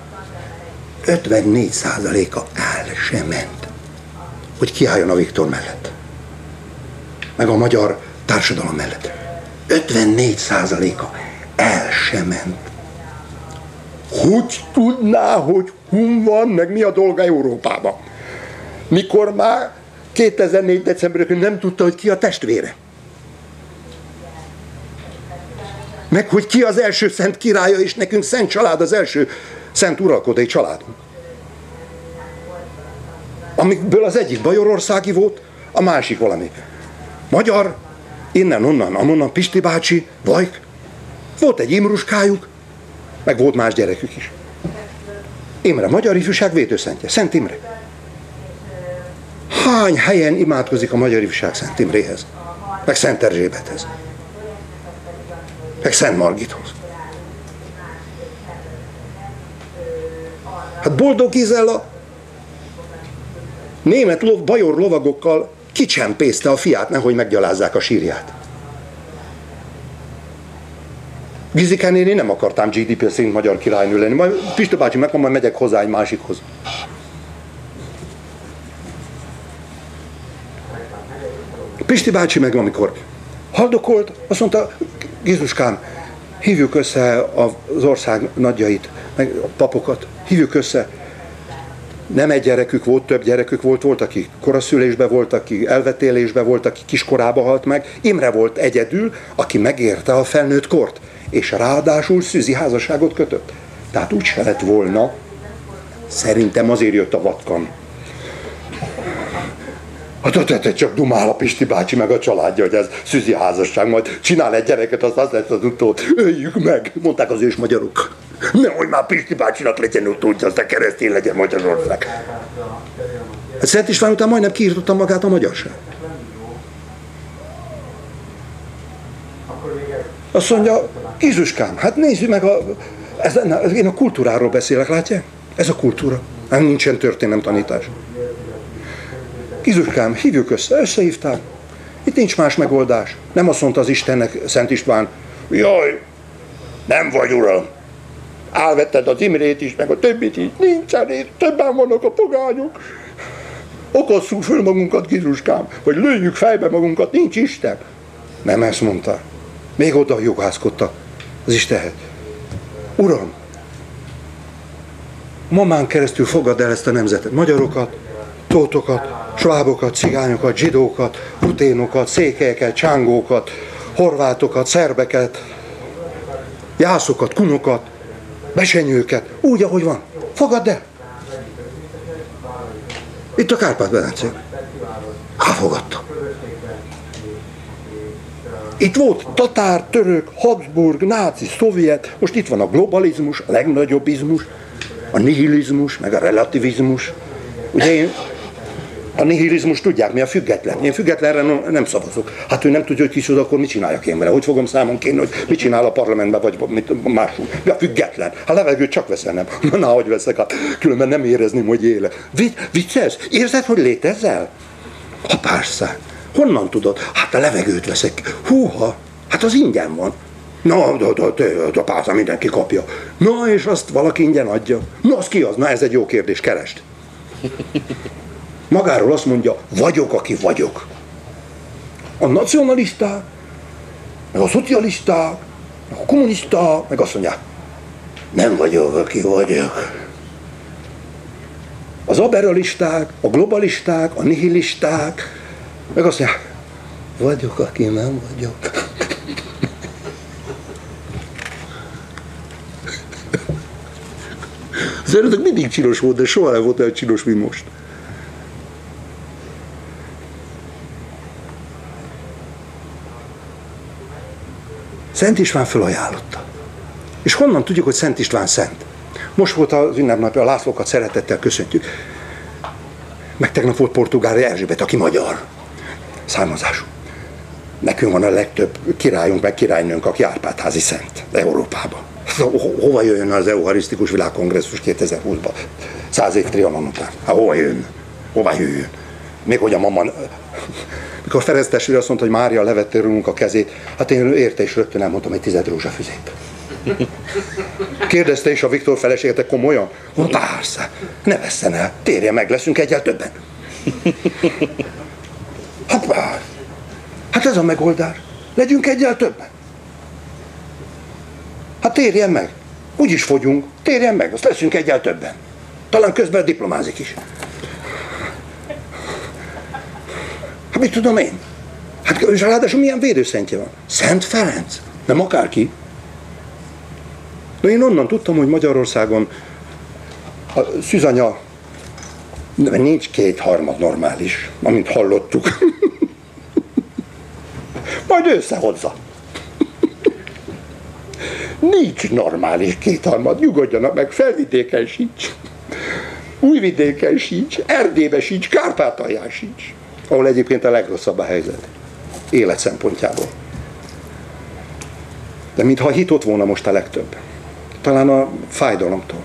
54%-a el sem ment, hogy kiálljon a Viktor mellett. Meg a magyar társadalom mellett. 54%-a el sem ment. Hogy tudná, hogy hun van, meg mi a dolga Európában? Mikor már 2004. decemberben nem tudta, hogy ki a testvére. Meg hogy ki az első szent királya, és nekünk szent család az első szent uralkodói családunk. Amikből az egyik bajorországi volt, a másik valami magyar, innen, onnan, amonnan Pisti bácsi, Vajk, volt egy Imruskájuk, meg volt más gyerekük is. Imre, magyar ifjúság védőszentje, Szent Imre. Hány helyen imádkozik a magyar ifjúság Szent Imréhez, meg Szent Erzsébethez, meg Szent Margithoz. Hát Boldog Gizella német bajor lovagokkal kicsempészte a fiát, nehogy meggyalázzák a sírját. Gizike néni nem akartám GDP szerint magyar királynő lenni. Majd Pista bácsi megmondom, majd megyek hozzá egy másikhoz. Pisti bácsi meg amikor haldokolt, azt mondta, Jézuskám, hívjuk össze az ország nagyjait, meg a papokat, hívjuk össze. Nem egy gyerekük volt, több gyerekük volt, volt, aki koraszülésben volt, aki elvetélésben volt, aki kiskorába halt meg. Imre volt egyedül, aki megérte a felnőtt kort, és ráadásul szűzi házasságot kötött. Tehát úgy se lett volna, szerintem azért jött a vatkan. Hát csak dumál a Pisti bácsi meg a családja, hogy ez szűzi házasság, majd csinál egy gyereket, az lesz az utód. Öljük meg, mondták az ős magyarok. Nehogy már Pisti bácsinak legyen utódja, aztán keresztény legyen Magyarország. Hát Szent István után majdnem kiirtotta magát a magyarság. Azt mondja, Jézuskám, hát nézzük meg, én a kultúráról beszélek, látják? Ez a kultúra. Hát nincsen történelemtanítás. Jézuskám, hívjuk össze, összehívták. Itt nincs más megoldás. Nem azt mondta az Istennek, Szent István, jaj, nem vagy uram. Elvetted az Imrét is, meg a többit is. Nincsen itt, többen vannak a pogányok. Okasszuk föl magunkat, Jézuskám, vagy lőjük fejbe magunkat, nincs Isten. Nem ezt mondta. Még oda jogászkodtak az Istenhez. Uram, mamán keresztül fogadd el ezt a nemzetet, magyarokat, tótokat, svábokat, cigányokat, zsidókat, ruténokat, székelyeket, csángókat, horvátokat, szerbeket, jászokat, kunokat, besenyőket, úgy, ahogy van. Fogadd el! Itt a Kárpát-medencén. Elfogadta. Itt volt tatár, török, Habsburg, náci, szovjet, most itt van a globalizmus, a legnagyobb izmus, a nihilizmus, meg a relativizmus. Ugye én a nihilizmus tudják, mi a független. Én függetlenre nem szavazok. Hát ő nem tudja, hogy kicsoda, akkor mit csináljak én vele? Hogy fogom számon kérni, hogy mit csinál a parlamentben, vagy máshol? Mi a független? A levegőt csak veszel, nem? Na, hogy veszek, hát különben nem érezném, hogy éle. Vicces? Érzed, hogy létezel? Ha persze. Honnan tudod? Hát a levegőt veszek. Húha, hát az ingyen van. Na, de párta mindenki kapja. Na, és azt valaki ingyen adja. Na, az ki az? Na, ez egy jó kérdés, keresd. Magáról azt mondja, vagyok, aki vagyok. A nacionalisták, meg a szocialisták, meg a kommunisták, meg azt mondják, nem vagyok, aki vagyok. Az aberralisták, a globalisták, a nihilisták, meg azt mondják, vagyok, aki nem vagyok. Szerintem mindig csinos volt, de soha nem volt olyan csinos, mint most. Szent István felajánlotta. És honnan tudjuk, hogy Szent István szent? Most volt az ünnepnapja, a Lászlókat szeretettel köszöntjük. Meg tegnap volt Portugália Erzsébet, aki magyar származású. Nekünk van a legtöbb királyunk, meg királynőnk, aki Árpád-házi szent Európában. Hova jöjjön az Eucharisztikus Világkongresszus 2020-ban? 100 év Trianon után. Hova jön? Hová jöjjön? Még hogy a mama... Mikor Ferenc testvére azt mondta, hogy Mária levette rólunk a kezét, hát én érte és rögtön elmondtam egy 10 rózsafüzét. Kérdezte is a Viktor feleséget, te komolyan? Mondta, persze, ne vesszen el, térjen meg, leszünk egyel többen. Hát ez a megoldás, legyünk egyel többen. Hát térjen meg, úgyis fogyunk, térjen meg, azt leszünk egyel többen. Talán közben diplomázik is. Hát mit tudom én? Hát és ráadásul milyen védőszentje van? Szent Ferenc, nem akárki. Na én onnan tudtam, hogy Magyarországon a szűzanya nincs 2/3 normális, amint hallottuk. Majd összehozza. Nincs normális 2/3, nyugodjanak meg, Felvidéken sincs. Újvidéken sincs, Erdélyben sincs, Kárpátalján sincs. Ahol egyébként a legrosszabb a helyzet. Élet szempontjából. De mintha hitott volna most a legtöbb. Talán a fájdalomtól.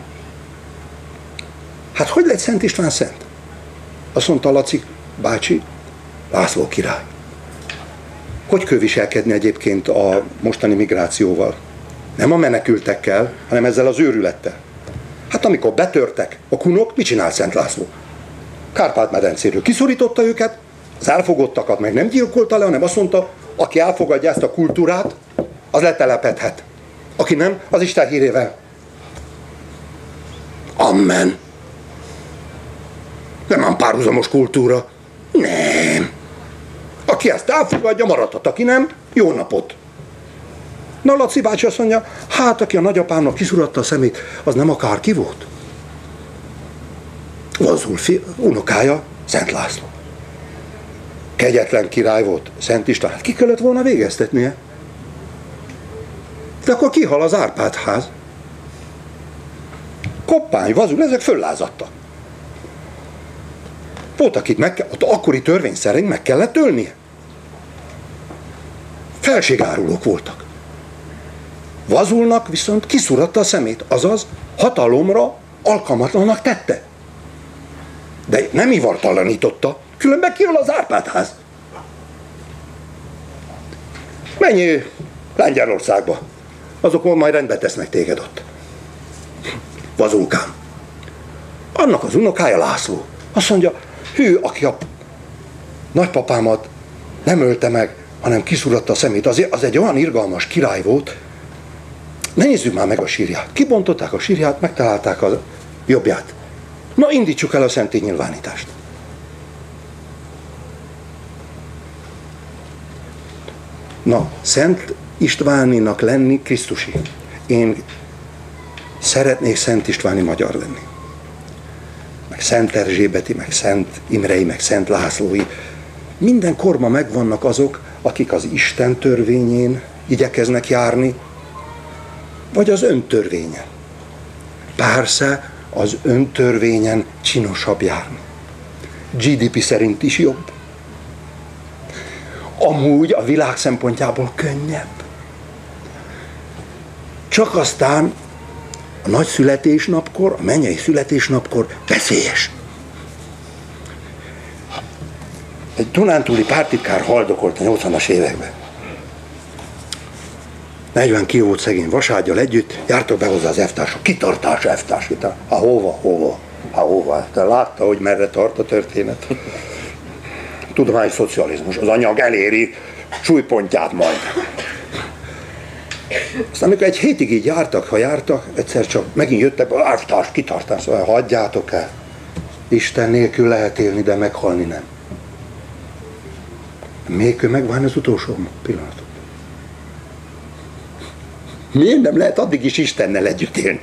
Hát hogy lett Szent István szent? Azt mondta Laci bácsi, László király. Hogy kell viselkedni egyébként a mostani migrációval? Nem a menekültekkel, hanem ezzel az őrülettel. Hát amikor betörtek a kunok, mit csinált Szent László? Kárpát-medencéről kiszorította őket, az elfogottakat meg nem gyilkolta le, hanem azt mondta, aki elfogadja ezt a kultúrát, az letelepedhet. Aki nem, az Isten hírével. Amen. Nem ám párhuzamos kultúra. Nem. Aki ezt elfogadja, maradhat. Aki nem, jó napot. Na, Laci bácsi azt mondja, hát aki a nagyapámnak kiszuratta a szemét, az nem akárki volt. Vazul unokája, Szent László. Kegyetlen király volt, Szent István. Hát ki kellett volna végeztetnie? De akkor kihal az Árpád-ház. Koppány, Vazul, ezek föllázadtak. Volt, akit ott akkori törvény szerint meg kellett ölnie. Felségárulók voltak. Vazulnak viszont kiszuratta a szemét, azaz hatalomra alkalmatlanak tette. De nem ivartalanította, különben kijön az Árpád-ház. Menj Lengyelországba, azok majd rendbe tesznek téged ott. Vazulkám. Annak az unokája László. Azt mondja, hű, aki a nagypapámat nem ölte meg, hanem kiszuratta a szemét, az egy olyan irgalmas király volt, ne nézzük már meg a sírját. Kibontották a sírját, megtalálták a jobbját. Na, indítsuk el a szentélynyilvánítást. Na, Szent Istváninak lenni Krisztusi. Én szeretnék Szent Istváni magyar lenni. Meg Szent Erzsébeti, meg Szent Imrei, meg Szent Lászlói. Minden korban megvannak azok, akik az Isten törvényén igyekeznek járni, vagy az öntörvényen. Persze az öntörvényen csinosabb járni. GDP szerint is jobb. Amúgy a világ szempontjából könnyebb. Csak aztán a nagy születésnapkor, a mennyei születésnapkor veszélyes. Egy dunántúli pártitkár haldokolt a 80-as években. 40 kiló volt szegény vasággyal együtt, jártak be hozzá az elvtársak. Kitartás, elvtárs. Hova? Te látta, hogy merre tart a történet? Tudományos szocializmus. Az anyag eléri súlypontját majd. Aztán amikor egy hétig így jártak, egyszer csak megint jöttek, elvtárs, kitartás, szóval hagyjátok el. Isten nélkül lehet élni, de meghalni nem. Még megválni az utolsó pillanatot. Miért nem lehet addig is Istennel együtt élni?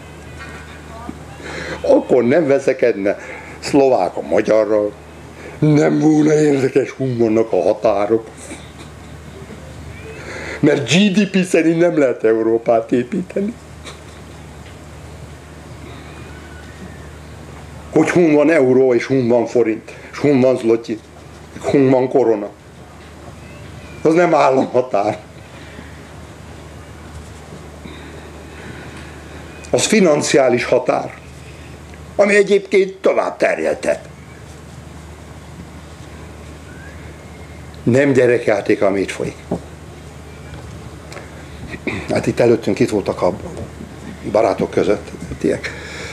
Akkor nem veszekedne szlovák a magyarral, nem volna érdekes, vannak a határok. Mert GDP szerint nem lehet Európát építeni. Hogy hun van euró, és hun van forint, és hun van zloty, hun van korona. Az nem államhatár. Az financiális határ, ami egyébként tovább terjedhet. Nem gyerekjáték, ami itt folyik. Hát itt előttünk itt voltak a barátok között. Ilyek.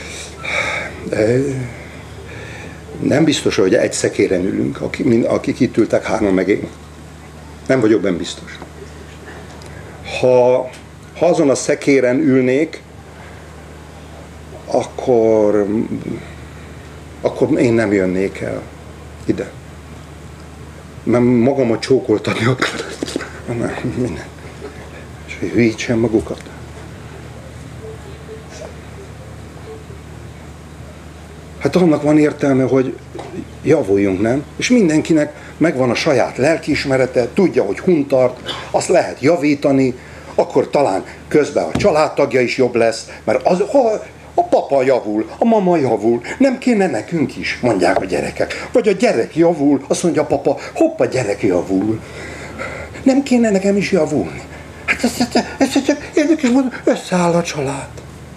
Nem biztos, hogy egy szekéren ülünk, akik itt ültek, hárman meg én. Nem vagyok benne biztos. Ha azon a szekéren ülnék, akkor én nem jönnék el ide. Mert magamat csókoltatni akar. Minden. És hülyítsen magukat. Hát annak van értelme, hogy javuljunk, nem? És mindenkinek megvan a saját lelkiismerete, tudja, hogy hon tart, azt lehet javítani, akkor talán közben a családtagja is jobb lesz, mert ha a papa javul, a mama javul, nem kéne nekünk is, mondják a gyerekek. Vagy a gyerek javul, azt mondja a papa, hopp, a gyerek javul. Nem kéne nekem is javulni. Hát ez csak érdekes módon összeáll a család.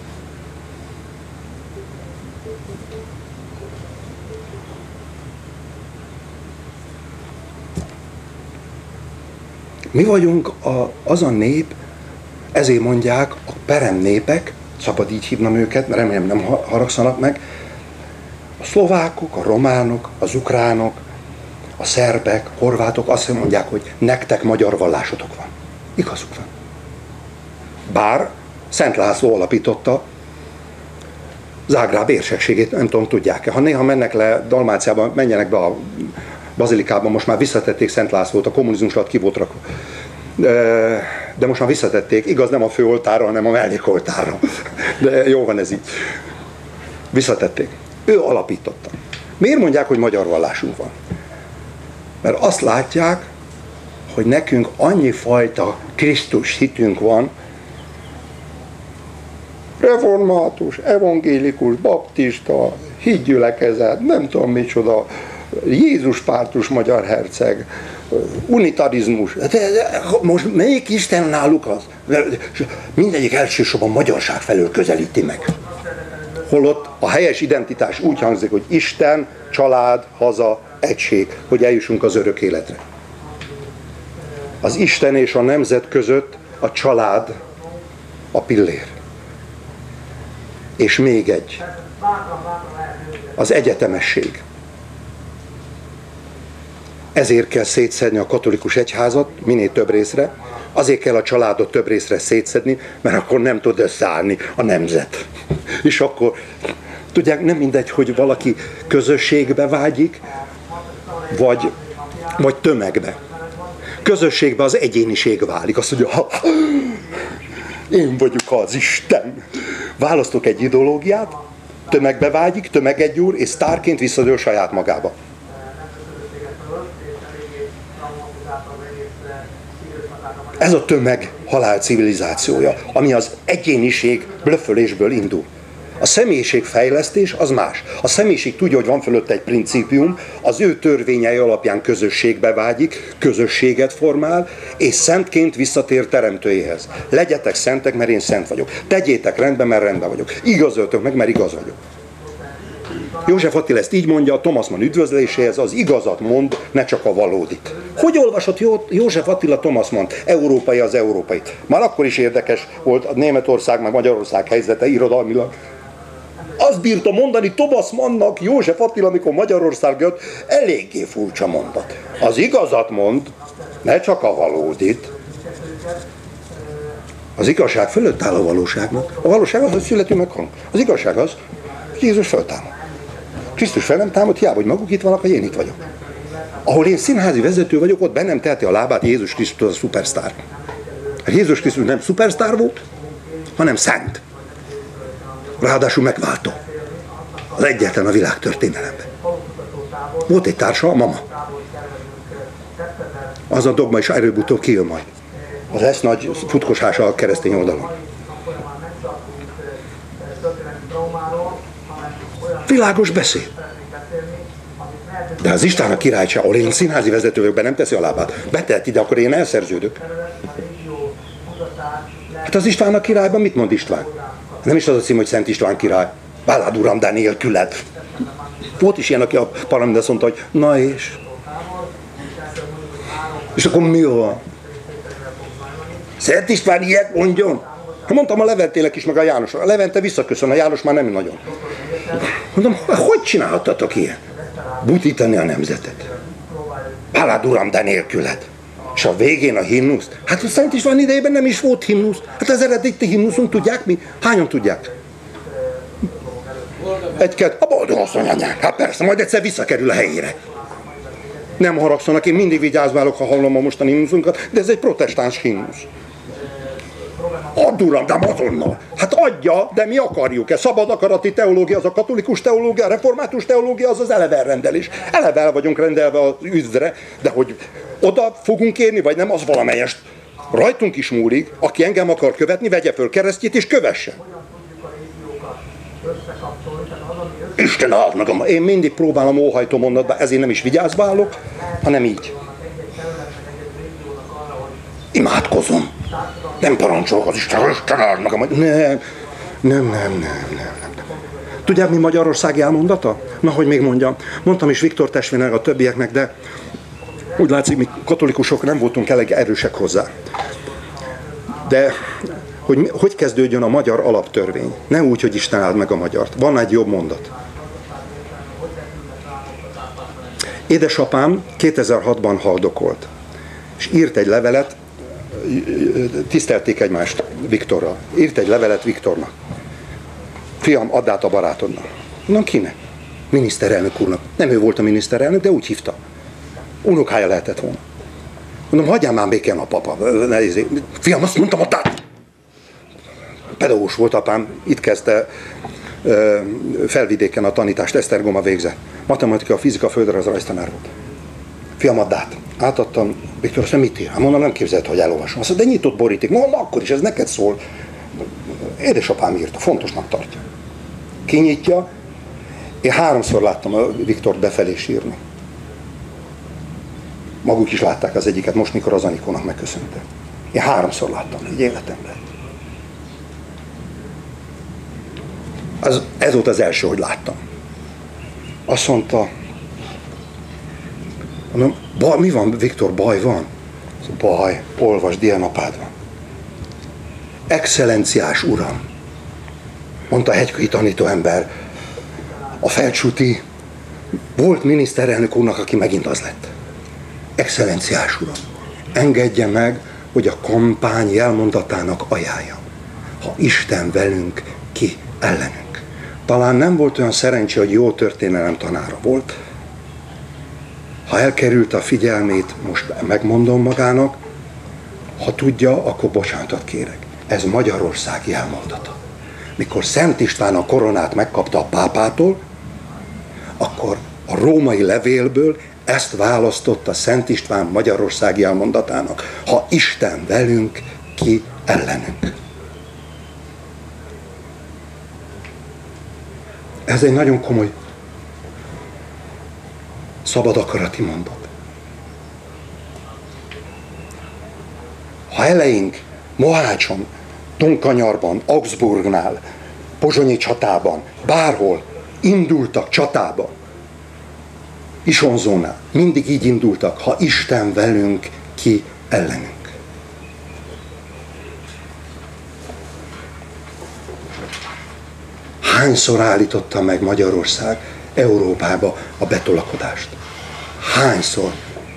Mi vagyunk az a nép, ezért mondják a perem népek, szabad így hívnom őket, mert remélem nem haragszanak meg, a szlovákok, a románok, az ukránok, a szerbek, a horvátok azt mondják, hogy nektek magyar vallásotok van. Igazuk van. Bár Szent László alapította Zágráb érsekségét, nem tudom, tudják-e. Ha néha mennek le Dalmáciában, menjenek be a bazilikában, most már visszatették Szent Lászlót, a kommunizmus alatt ki volt rakva. De most már visszatették, igaz, nem a főoltárra, hanem a mellékoltárra. De jó van ez így. Visszatették. Ő alapította. Miért mondják, hogy magyar vallásunk van? Mert azt látják, hogy nekünk annyi fajta Krisztus hitünk van, református, evangélikus, baptista, hídgyülekezet, nem tudom micsoda, Jézus pártus magyar herceg, unitarizmus. De most melyik Isten náluk az? Mindegyik elsősorban magyarság felől közelíti meg. Holott a helyes identitás úgy hangzik, hogy Isten, család, haza, egység, hogy eljussunk az örök életre. Az Isten és a nemzet között a család a pillér. És még egy. Az egyetemesség. Ezért kell szétszedni a katolikus egyházat minél több részre, azért kell a családot több részre szétszedni, mert akkor nem tud összeállni a nemzet. És akkor, tudják, nem mindegy, hogy valaki közösségbe vágyik, vagy tömegbe. Közösségbe az egyéniség válik. Azt mondja, én vagyok az Isten. Választok egy ideológiát, tömegbe vágyik, tömegegyúr, és sztárként visszadől saját magába. Ez a tömeg halál civilizációja, ami az egyéniség blöffölésből indul. A személyiségfejlesztés az más. A személyiség tudja, hogy van fölött egy principium, az ő törvényei alapján közösségbe vágyik, közösséget formál, és szentként visszatér teremtőjéhez. Legyetek szentek, mert én szent vagyok. Tegyétek rendbe, mert rendben vagyok. Igazoltok meg, mert igaz vagyok. József Attila ezt így mondja a Thomas Mann üdvözléséhez, az igazat mond, ne csak a valódit. Hogy olvasott József Attila Thomas Mann? Európai az európait. Már akkor is érdekes volt a Németország, meg Magyarország helyzete irodalmilag. Azt bírta mondani Thomas Mannnak József Attila, amikor Magyarország jött, eléggé furcsa mondat. Az igazat mond, ne csak a valódit. Az igazság fölött áll a valóságnak. A valóság az, hogy születünk meg halunk. Az igazság az, hogy Jézus föltámad. Krisztus fel nem támad, hiába, hogy maguk itt vannak, vagy én itt vagyok. Ahol én színházi vezető vagyok, ott bennem teheti a lábát Jézus Krisztus a szupersztár. Jézus Krisztus nem szupersztár volt, hanem szent. Ráadásul megváltó. Az egyetlen a világ történelemben. Volt egy társa, a mama. Az a dogma is előbb-utóbb kijön majd. Az lesz nagy futkosása a keresztény oldalon. Világos beszéd. De az István a királyság, ahol én színházi vezető vagyok, be nem teszi a lábát. Betelt ide, akkor én elszerződök. Hát az István a királyban mit mond István? Nem is az a cím, hogy Szent István király. Válád uram, de nélküled. Volt is ilyen, aki a parlamentben azt mondta, hogy na és? És akkor mi van? Szent István ilyet mondjon? Mondtam a Leventének is, meg a Jánosnak. A Levente visszaköszön, a János már nem nagyon. Mondom, hogy csinálhattatok ilyen? Butítani a nemzetet. Halad uram, de nélküled. És a végén a himnusz. Hát a Szent István idejében nem is volt himnusz. Hát az eredeti himnuszunk tudják mi? Hányan tudják? Egy-két, a boldog asszonyanyák. Hát persze, majd egyszer visszakerül a helyére. Nem haragszanak, én mindig vigyázválok, ha hallom a mostani himnuszunkat, de ez egy protestáns himnusz. Add uram, de azonnal. Hát adja, de mi akarjuk-e? Szabad akarati teológia, az a katolikus teológia, a református teológia, az az eleve elrendelés. Eleve el vagyunk rendelve az üzdre, de hogy oda fogunk érni, vagy nem, az valamelyest rajtunk is múlik. Aki engem akar követni, vegye föl keresztjét és kövessen. Isten áld meg, én mindig próbálom óhajtó mondatba, ezért nem is vigyázválok, hanem így. Imádkozom. Nem parancsolok az Isten áld meg. Nem. Tudják, mi magyarországi elmondata? Na, hogy még mondjam. Mondtam is Viktor testvérnek, a többieknek, de úgy látszik, mi katolikusok nem voltunk elég erősek hozzá. De hogy kezdődjön a magyar alaptörvény? Ne úgy, hogy Isten áld meg a magyart. Van egy jobb mondat. Édesapám 2006-ban haldokolt, és írt egy levelet, tisztelték egymást Viktorral, írt egy levelet Viktornak. Fiam, add át a barátodnak. Mondom, kinek? Miniszterelnök úrnak. Nem ő volt a miniszterelnök, de úgy hívta. Unokája lehetett volna. Mondom, hagyjál már békén a papa. Fiam, azt mondtam, add át! Pedagógus volt apám, itt kezdte Felvidéken a tanítást, Esztergoma végzett. Matematika, fizika, földrajz, rajztanár volt. Fiam, add át. Átadtam, Viktor, azt mit ír? Hát mondom, nem képzeld, hogy elolvasom. Azt mondta, de nyitott boríték. Mondom, akkor is, ez neked szól. Édesapám írta, fontosnak tartja. Kinyitja, én 3-szor láttam a Viktort befelé sírni. Maguk is látták az egyiket, most mikor az Anikónak megköszöntem. Én 3-szor láttam egy életemben. Ez volt az első, hogy láttam. Azt mondta, mondom, mi van, Viktor, baj van? Baj, olvasd, ilyen apád van. Excellenciás uram, mondta a hegykői tanítóember, a Felcsúti volt miniszterelnök úrnak, aki megint az lett. Excellenciás uram, engedje meg, hogy a kampány jelmondatának ajánljam. Ha Isten velünk, ki ellenünk. Talán nem volt olyan szerencsé, hogy jó történelem tanára volt. Ha elkerült a figyelmét, most megmondom magának, ha tudja, akkor bocsánatot kérek. Ez Magyarország jelmondata. Mikor Szent István a koronát megkapta a pápától, akkor a római levélből ezt választotta Szent István Magyarország jelmondatának. Ha Isten velünk, ki ellenünk. Ez egy nagyon komoly szabad akarati mondat. Ha eleink Mohácson, Tonkanyarban, Augsburgnál, Pozsonyi csatában, bárhol indultak csatába, Isonzónál, mindig így indultak, ha Isten velünk, ki ellenünk. Hányszor állította meg Magyarország Európába a betolakodást? Hányszor?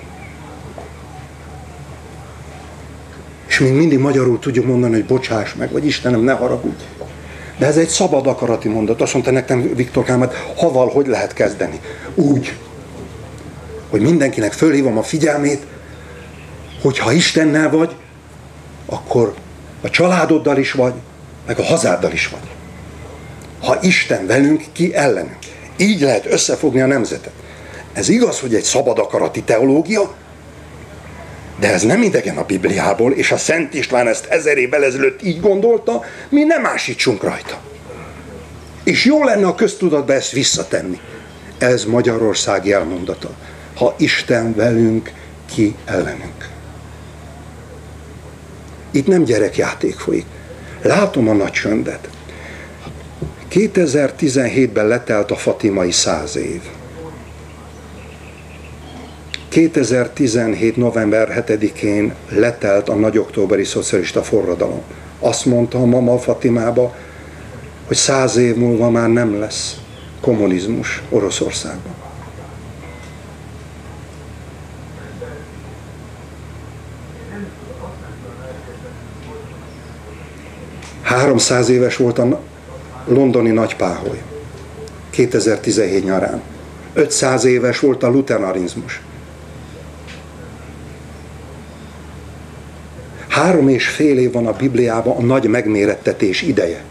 És még mindig magyarul tudjuk mondani, hogy bocsáss meg, vagy Istenem, ne haragudj. De ez egy szabad akarati mondat. Azt mondta nekem Viktorkám, hát haval hogy lehet kezdeni? Úgy, hogy mindenkinek fölhívom a figyelmét, hogy ha Istennel vagy, akkor a családoddal is vagy, meg a hazáddal is vagy. Ha Isten velünk, ki ellenünk. Így lehet összefogni a nemzetet. Ez igaz, hogy egy szabad akarati teológia, de ez nem idegen a Bibliából, és a Szent István ezt 1000 évvel ezelőtt így gondolta, mi nem ásítsunk rajta. És jó lenne a köztudatba ezt visszatenni. Ez Magyarország jelmondata. Ha Isten velünk, ki ellenünk. Itt nem gyerekjáték folyik. Látom a nagy csöndet. 2017-ben letelt a fatimai 100 év. 2017. november 7-én letelt a nagy októberi szocialista forradalom. Azt mondta a mama Fatimába, hogy 100 év múlva már nem lesz kommunizmus Oroszországban. ...300 éves volt a londoni nagypáholy 2017 nyarán. 500 éves volt a luteranizmus. 3,5 év van a Bibliában a nagy megmérettetés ideje.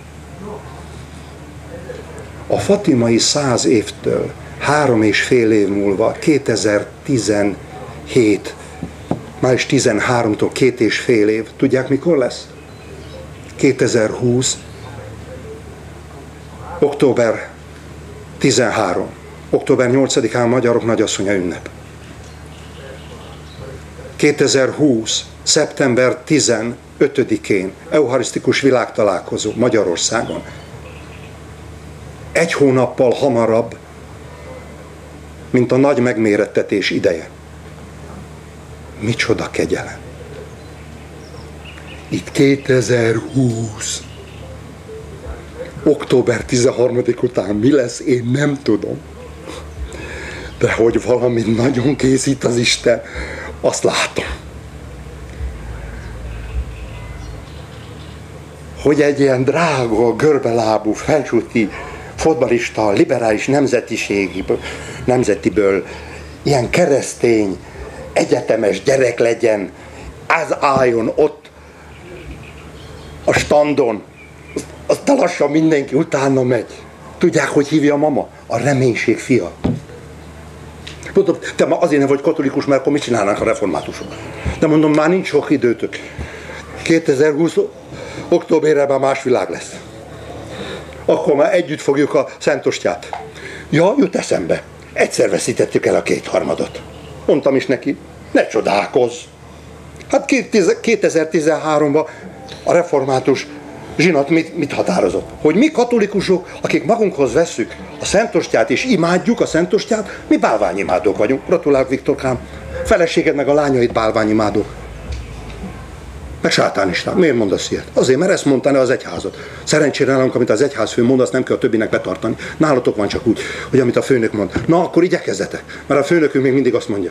A fatimai 100 évtől 3,5 év múlva, 2017, május 13-tól 2,5 év, tudják mikor lesz? 2020, október 13. Október 8-án a magyarok nagyasszonya ünnep. 2020. szeptember 15-én eucharisztikus világtalálkozó Magyarországon. 1 hónappal hamarabb, mint a nagy megmérettetés ideje. Micsoda kegyelem. Itt 2020. Október 13 után mi lesz, én nem tudom. De hogy valamit nagyon készít az Isten, azt látom. Hogy egy ilyen drága, görbelábú, felsőti fotbalista, liberális nemzetiből ilyen keresztény, egyetemes gyerek legyen, az álljon ott a standon, aztán lassan mindenki utána megy. Tudják, hogy hívja a mama? A reménység fia. Mondom, te ma azért nem vagy katolikus, mert akkor mit csinálnak a reformátusok? De mondom, már nincs sok időtök. 2020 októberben már más világ lesz. Akkor már együtt fogjuk a Szentostját. Ja, jut eszembe. Egyszer veszítettük el a 2/3. Mondtam is neki, ne csodálkozz. Hát 2013-ban a református zsinat mit határozott? Hogy mi katolikusok, akik magunkhoz vesszük a Szentostját és imádjuk a Szentostját, mi bálványimádók vagyunk. Gratulálok, Viktorkám. Feleséged meg a lányait bálványimádók. Meg sátánisták. Miért mondasz ilyet? Azért, mert ezt mondta az egyházat. Szerencsére nálunk, amit az egyházfő mond, azt nem kell a többinek betartani. Nálatok van csak úgy, hogy amit a főnök mond. Na, akkor igyekezzetek. Mert a főnökünk még mindig azt mondja.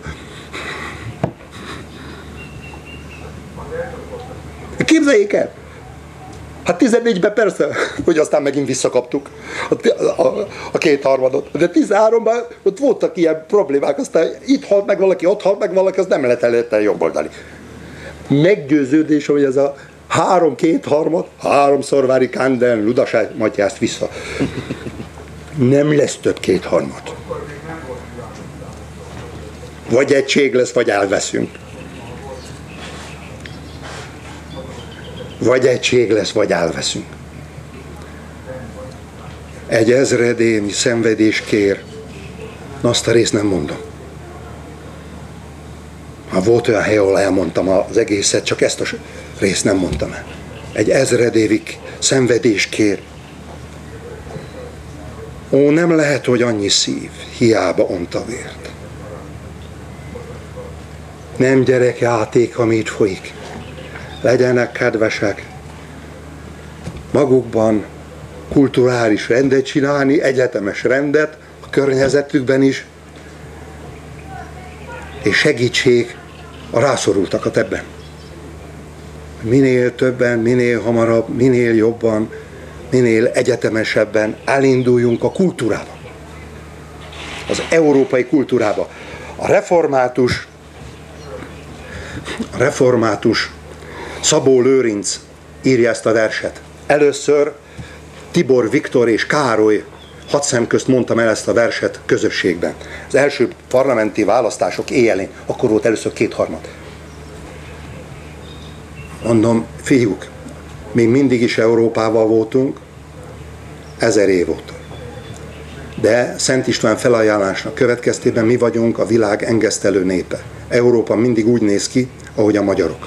Képzeljék el! Hát 14-ben persze, hogy aztán megint visszakaptuk a 2/3. De 13-ban ott voltak ilyen problémák, aztán itt halt meg valaki, ott halt meg valaki, az nem lehet jobboldali. Meggyőződés, hogy ez a 3/2, 3-szor vári Kanden, Ludaság, Matyászt vissza. Nem lesz több 2/3. Vagy egység lesz, vagy elveszünk. Vagy egység lesz, vagy elveszünk. Egy ezredényi szenvedés kér. Na, azt a részt nem mondom. Ha volt olyan hely, ahol elmondtam az egészet, csak ezt a részt nem mondtam el. Egy ezredévig szenvedés kér. Ó, nem lehet, hogy annyi szív hiába ont a vért. Nem gyerekjáték, ami itt folyik. Legyenek kedvesek magukban kulturális rendet csinálni, egyetemes rendet a környezetükben is, és segítség a rászorultakat ebben. Minél többen, minél hamarabb, minél jobban, minél egyetemesebben elinduljunk a kultúrába. Az európai kultúrába. A református Szabó Lőrinc írja ezt a verset. Először Tibor Viktor és Károly 6 szem közt mondtam el ezt a verset közösségben. Az első parlamenti választások éjjelén, akkor volt először 2/3. Mondom, fiúk, mi mindig is Európával voltunk, 1000 év óta. De Szent István felajánlásnak következtében mi vagyunk a világ engesztelő népe. Európa mindig úgy néz ki, ahogy a magyarok.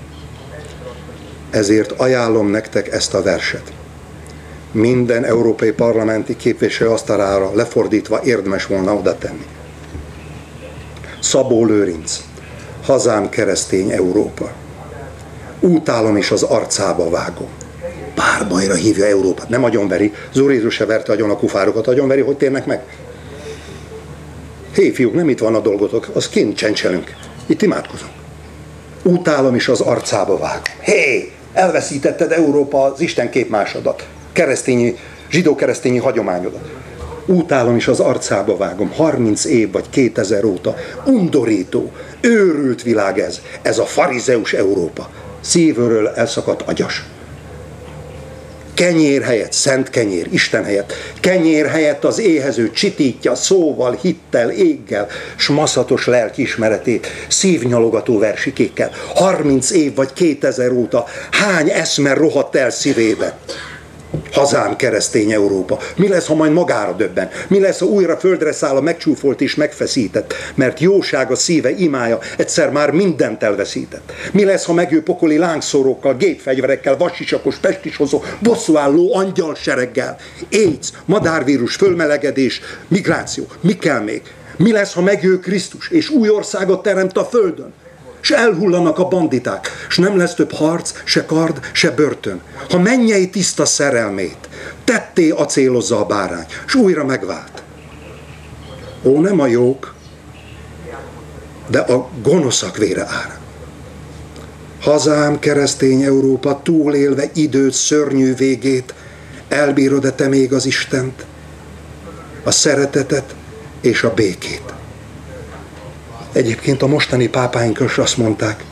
Ezért ajánlom nektek ezt a verset. Minden európai parlamenti képviselő asztalára lefordítva érdemes volna oda tenni. Szabó Lőrinc. Hazám keresztény Európa. Útálom és az arcába vágom. Párbajra hívja Európát. Nem agyonveri. Zuri Jézus se verte agyon a kufárokat. Agyonveri, hogy térnek meg? Hé, fiúk, nem itt van a dolgotok. Az kint csencselünk. Itt imádkozunk. Útálom és az arcába vágom. Hé, elveszítetted Európa az Isten képmásodat. Zsidó-keresztényi hagyományodat. Útálom és az arcába vágom. 30 év vagy 2000 óta. Undorító, őrült világ ez. Ez a farizeus Európa. Szívről elszakadt agyas. Kenyér helyett, szent kenyér, Isten helyett. Kenyér helyett az éhező csitítja szóval, hittel, éggel, s maszatos lelkiismeretét, szívnyalogató versikékkel. 30 év vagy 2000 óta hány eszme rohadt el szívébe? Hazám keresztény Európa. Mi lesz, ha majd magára döbben? Mi lesz, ha újra földre száll a megcsúfolt és megfeszített? Mert jósága szíve, imája egyszer már mindent elveszített. Mi lesz, ha megjő pokoli lángszórókkal, gépfegyverekkel, vassisakos, pestishozó, bosszúálló angyalsereggel? AIDS, madárvírus, fölmelegedés, migráció. Mi kell még? Mi lesz, ha megjő Krisztus és új országot teremt a földön? És elhullanak a banditák, és nem lesz több harc, se kard, se börtön. Ha mennyei tiszta szerelmét tetté acélozza a bárány, és újra megvált. Ó, nem a jók, de a gonoszak vére árad. Hazám, keresztény Európa, túlélve időt szörnyű végét, elbírod-e te még az Istent, a szeretetet és a békét? Egyébként a mostani pápáink is azt mondták,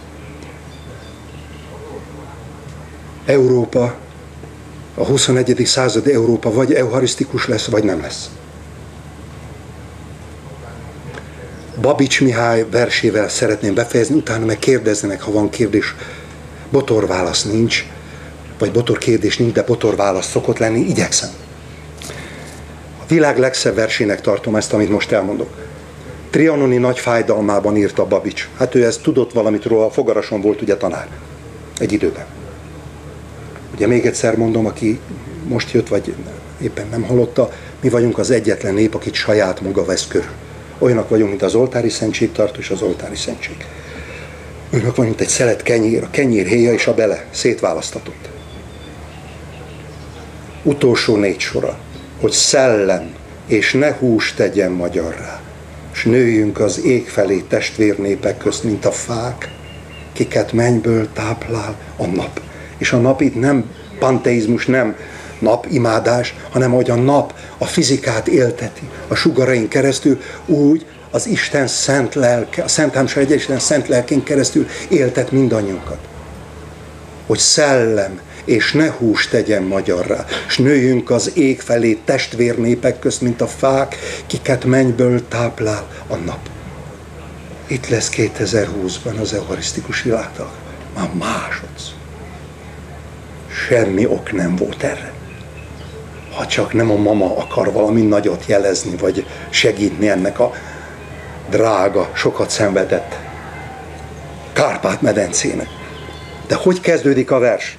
Európa, a 21. századi Európa vagy eucharisztikus lesz, vagy nem lesz. Babics Mihály versével szeretném befejezni, utána meg kérdezzenek, ha van kérdés. Botorválasz nincs, vagy botorkérdés nincs, de botorválasz szokott lenni, igyekszem. A világ legszebb versének tartom ezt, amit most elmondok. Trianoni nagy fájdalmában írta Babics. Hát ő ezt tudott valamit róla, a Fogarason volt ugye tanár. Egy időben. Ugye még egyszer mondom, aki most jött, vagy éppen nem hallotta, mi vagyunk az egyetlen nép, akit saját maga vesz körül. Olyanok vagyunk, mint az oltári szentségtartó és az oltári szentség. Olyanok vagyunk, mint egy szelet kenyér, a kenyér héja és a bele szétválasztatott. Utolsó 4 sora, hogy szellem és ne hús tegyen magyarrá, s nőjünk az ég felé testvérnépek közt, mint a fák, kiket mennyből táplál a nap. És a nap itt nem panteizmus, nem napimádás, hanem hogy a nap a fizikát élteti a sugarain keresztül, úgy az Isten szent lelke, a Szent Hámsa egy Isten szent lelkén keresztül éltet mindannyiunkat. Hogy szellem és ne hús tegyen magyarrá, s nőjünk az ég felé testvérnépek közt, mint a fák, kiket mennyből táplál a nap. Itt lesz 2020-ban az eucharisztikus világtalak. Már másodszor. Semmi ok nem volt erre. Ha csak nem a mama akar valami nagyot jelezni, vagy segíteni ennek a drága, sokat szenvedett Kárpát-medencének. De hogy kezdődik a vers?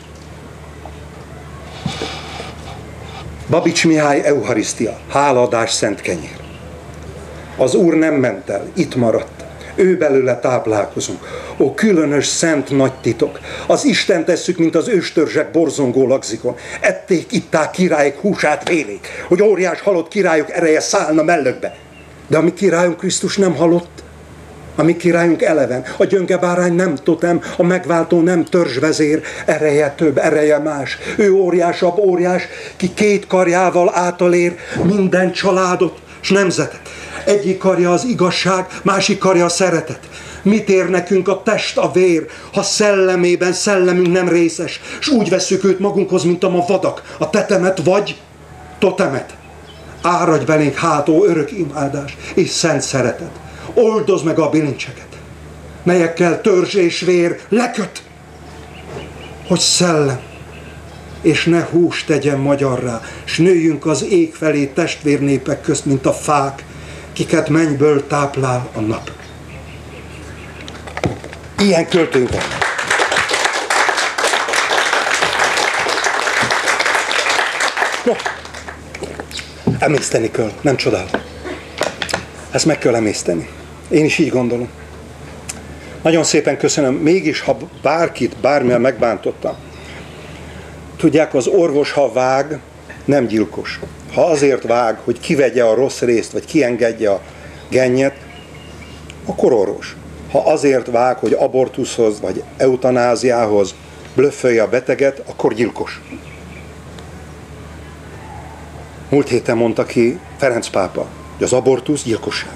Babics Mihály eucharisztia, hálaadás, szent kenyér. Az Úr nem ment el, itt maradt. Ő belőle táplálkozunk. Ó, különös, szent nagy titok. Az Isten tesszük, mint az őstörzsek borzongó lagzikon. Ették, itták királyok húsát, vélék, hogy óriás halott királyok ereje szállna mellökbe. De a mi királyunk Krisztus nem halott. A mi királyunk eleven. A gyönge bárány nem totem, a megváltó nem törzsvezér, ereje több, ereje más. Ő óriásabb óriás, ki 2 karjával átalér minden családot s nemzetet. Egyik karja az igazság, másik karja a szeretet. Mit ér nekünk a test, a vér, ha szellemében szellemünk nem részes, s úgy vesszük őt magunkhoz, mint a ma vadak, a tetemet vagy totemet. Áradj belénk hátó örök imádás és szent szeretet. Oldozd meg a bilincseket, melyekkel törzs és vér leköt, hogy szellem és ne hús tegyen magyarrá, s nőjünk az ég felé testvérnépek közt, mint a fák, kiket mennyből táplál a nap. Ilyen költőnk van. No, emészteni kell, nem csodál. Ezt meg kell emészteni. Én is így gondolom. Nagyon szépen köszönöm. Mégis, ha bárkit, bármilyen megbántottam, tudják, az orvos, ha vág, nem gyilkos. Ha azért vág, hogy kivegye a rossz részt, vagy kiengedje a gennyet, akkor orvos. Ha azért vág, hogy abortuszhoz, vagy eutanáziához blöffölje a beteget, akkor gyilkos. Múlt héten mondta ki Ferenc pápa, hogy az abortusz gyilkosság.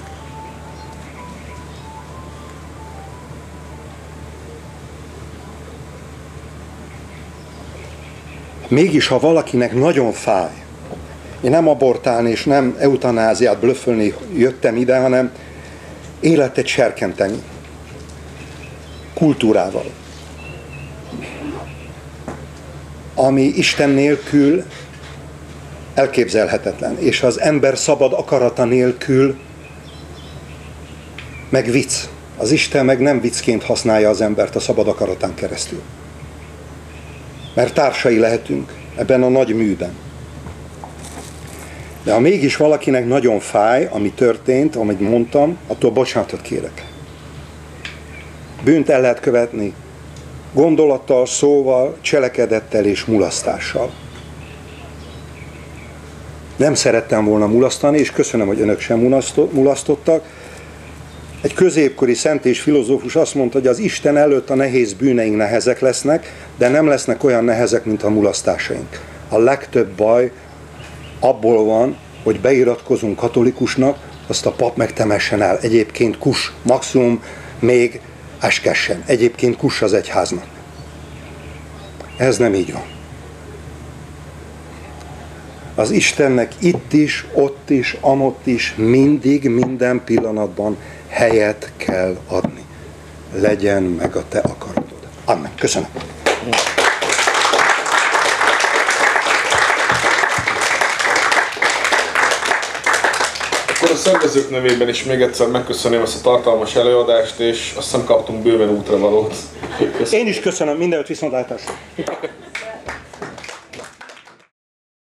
Mégis, ha valakinek nagyon fáj, én nem abortálni és nem eutanáziát blöffölni jöttem ide, hanem életet serkenteni. Kultúrával. Ami Isten nélkül elképzelhetetlen, és az ember szabad akarata nélkül meg vicc. Az Isten meg nem viccként használja az embert a szabad akaratán keresztül. Mert társai lehetünk ebben a nagy műben. De ha mégis valakinek nagyon fáj, ami történt, amit mondtam, attól bocsánatot kérek. Bűnt el lehet követni gondolattal, szóval, cselekedettel és mulasztással. Nem szerettem volna mulasztani, és köszönöm, hogy önök sem mulasztottak. Egy középkori szent és filozófus azt mondta, hogy az Isten előtt a nehéz bűneink nehezek lesznek, de nem lesznek olyan nehezek, mint a mulasztásaink. A legtöbb baj abból van, hogy beiratkozunk katolikusnak, azt a pap megtemessen el. Egyébként kus, maximum még eskessen. Egyébként kus az egyháznak. Ez nem így van. Az Istennek itt is, ott is, amott is, mindig, minden pillanatban helyet kell adni. Legyen meg a te akaratod. Amen. Köszönöm. Akkor a szervezők nevében is még egyszer megköszönöm ezt a tartalmas előadást, és azt hiszem kaptunk bőven útravalót. Én is köszönöm, mindenütt viszontlátásra.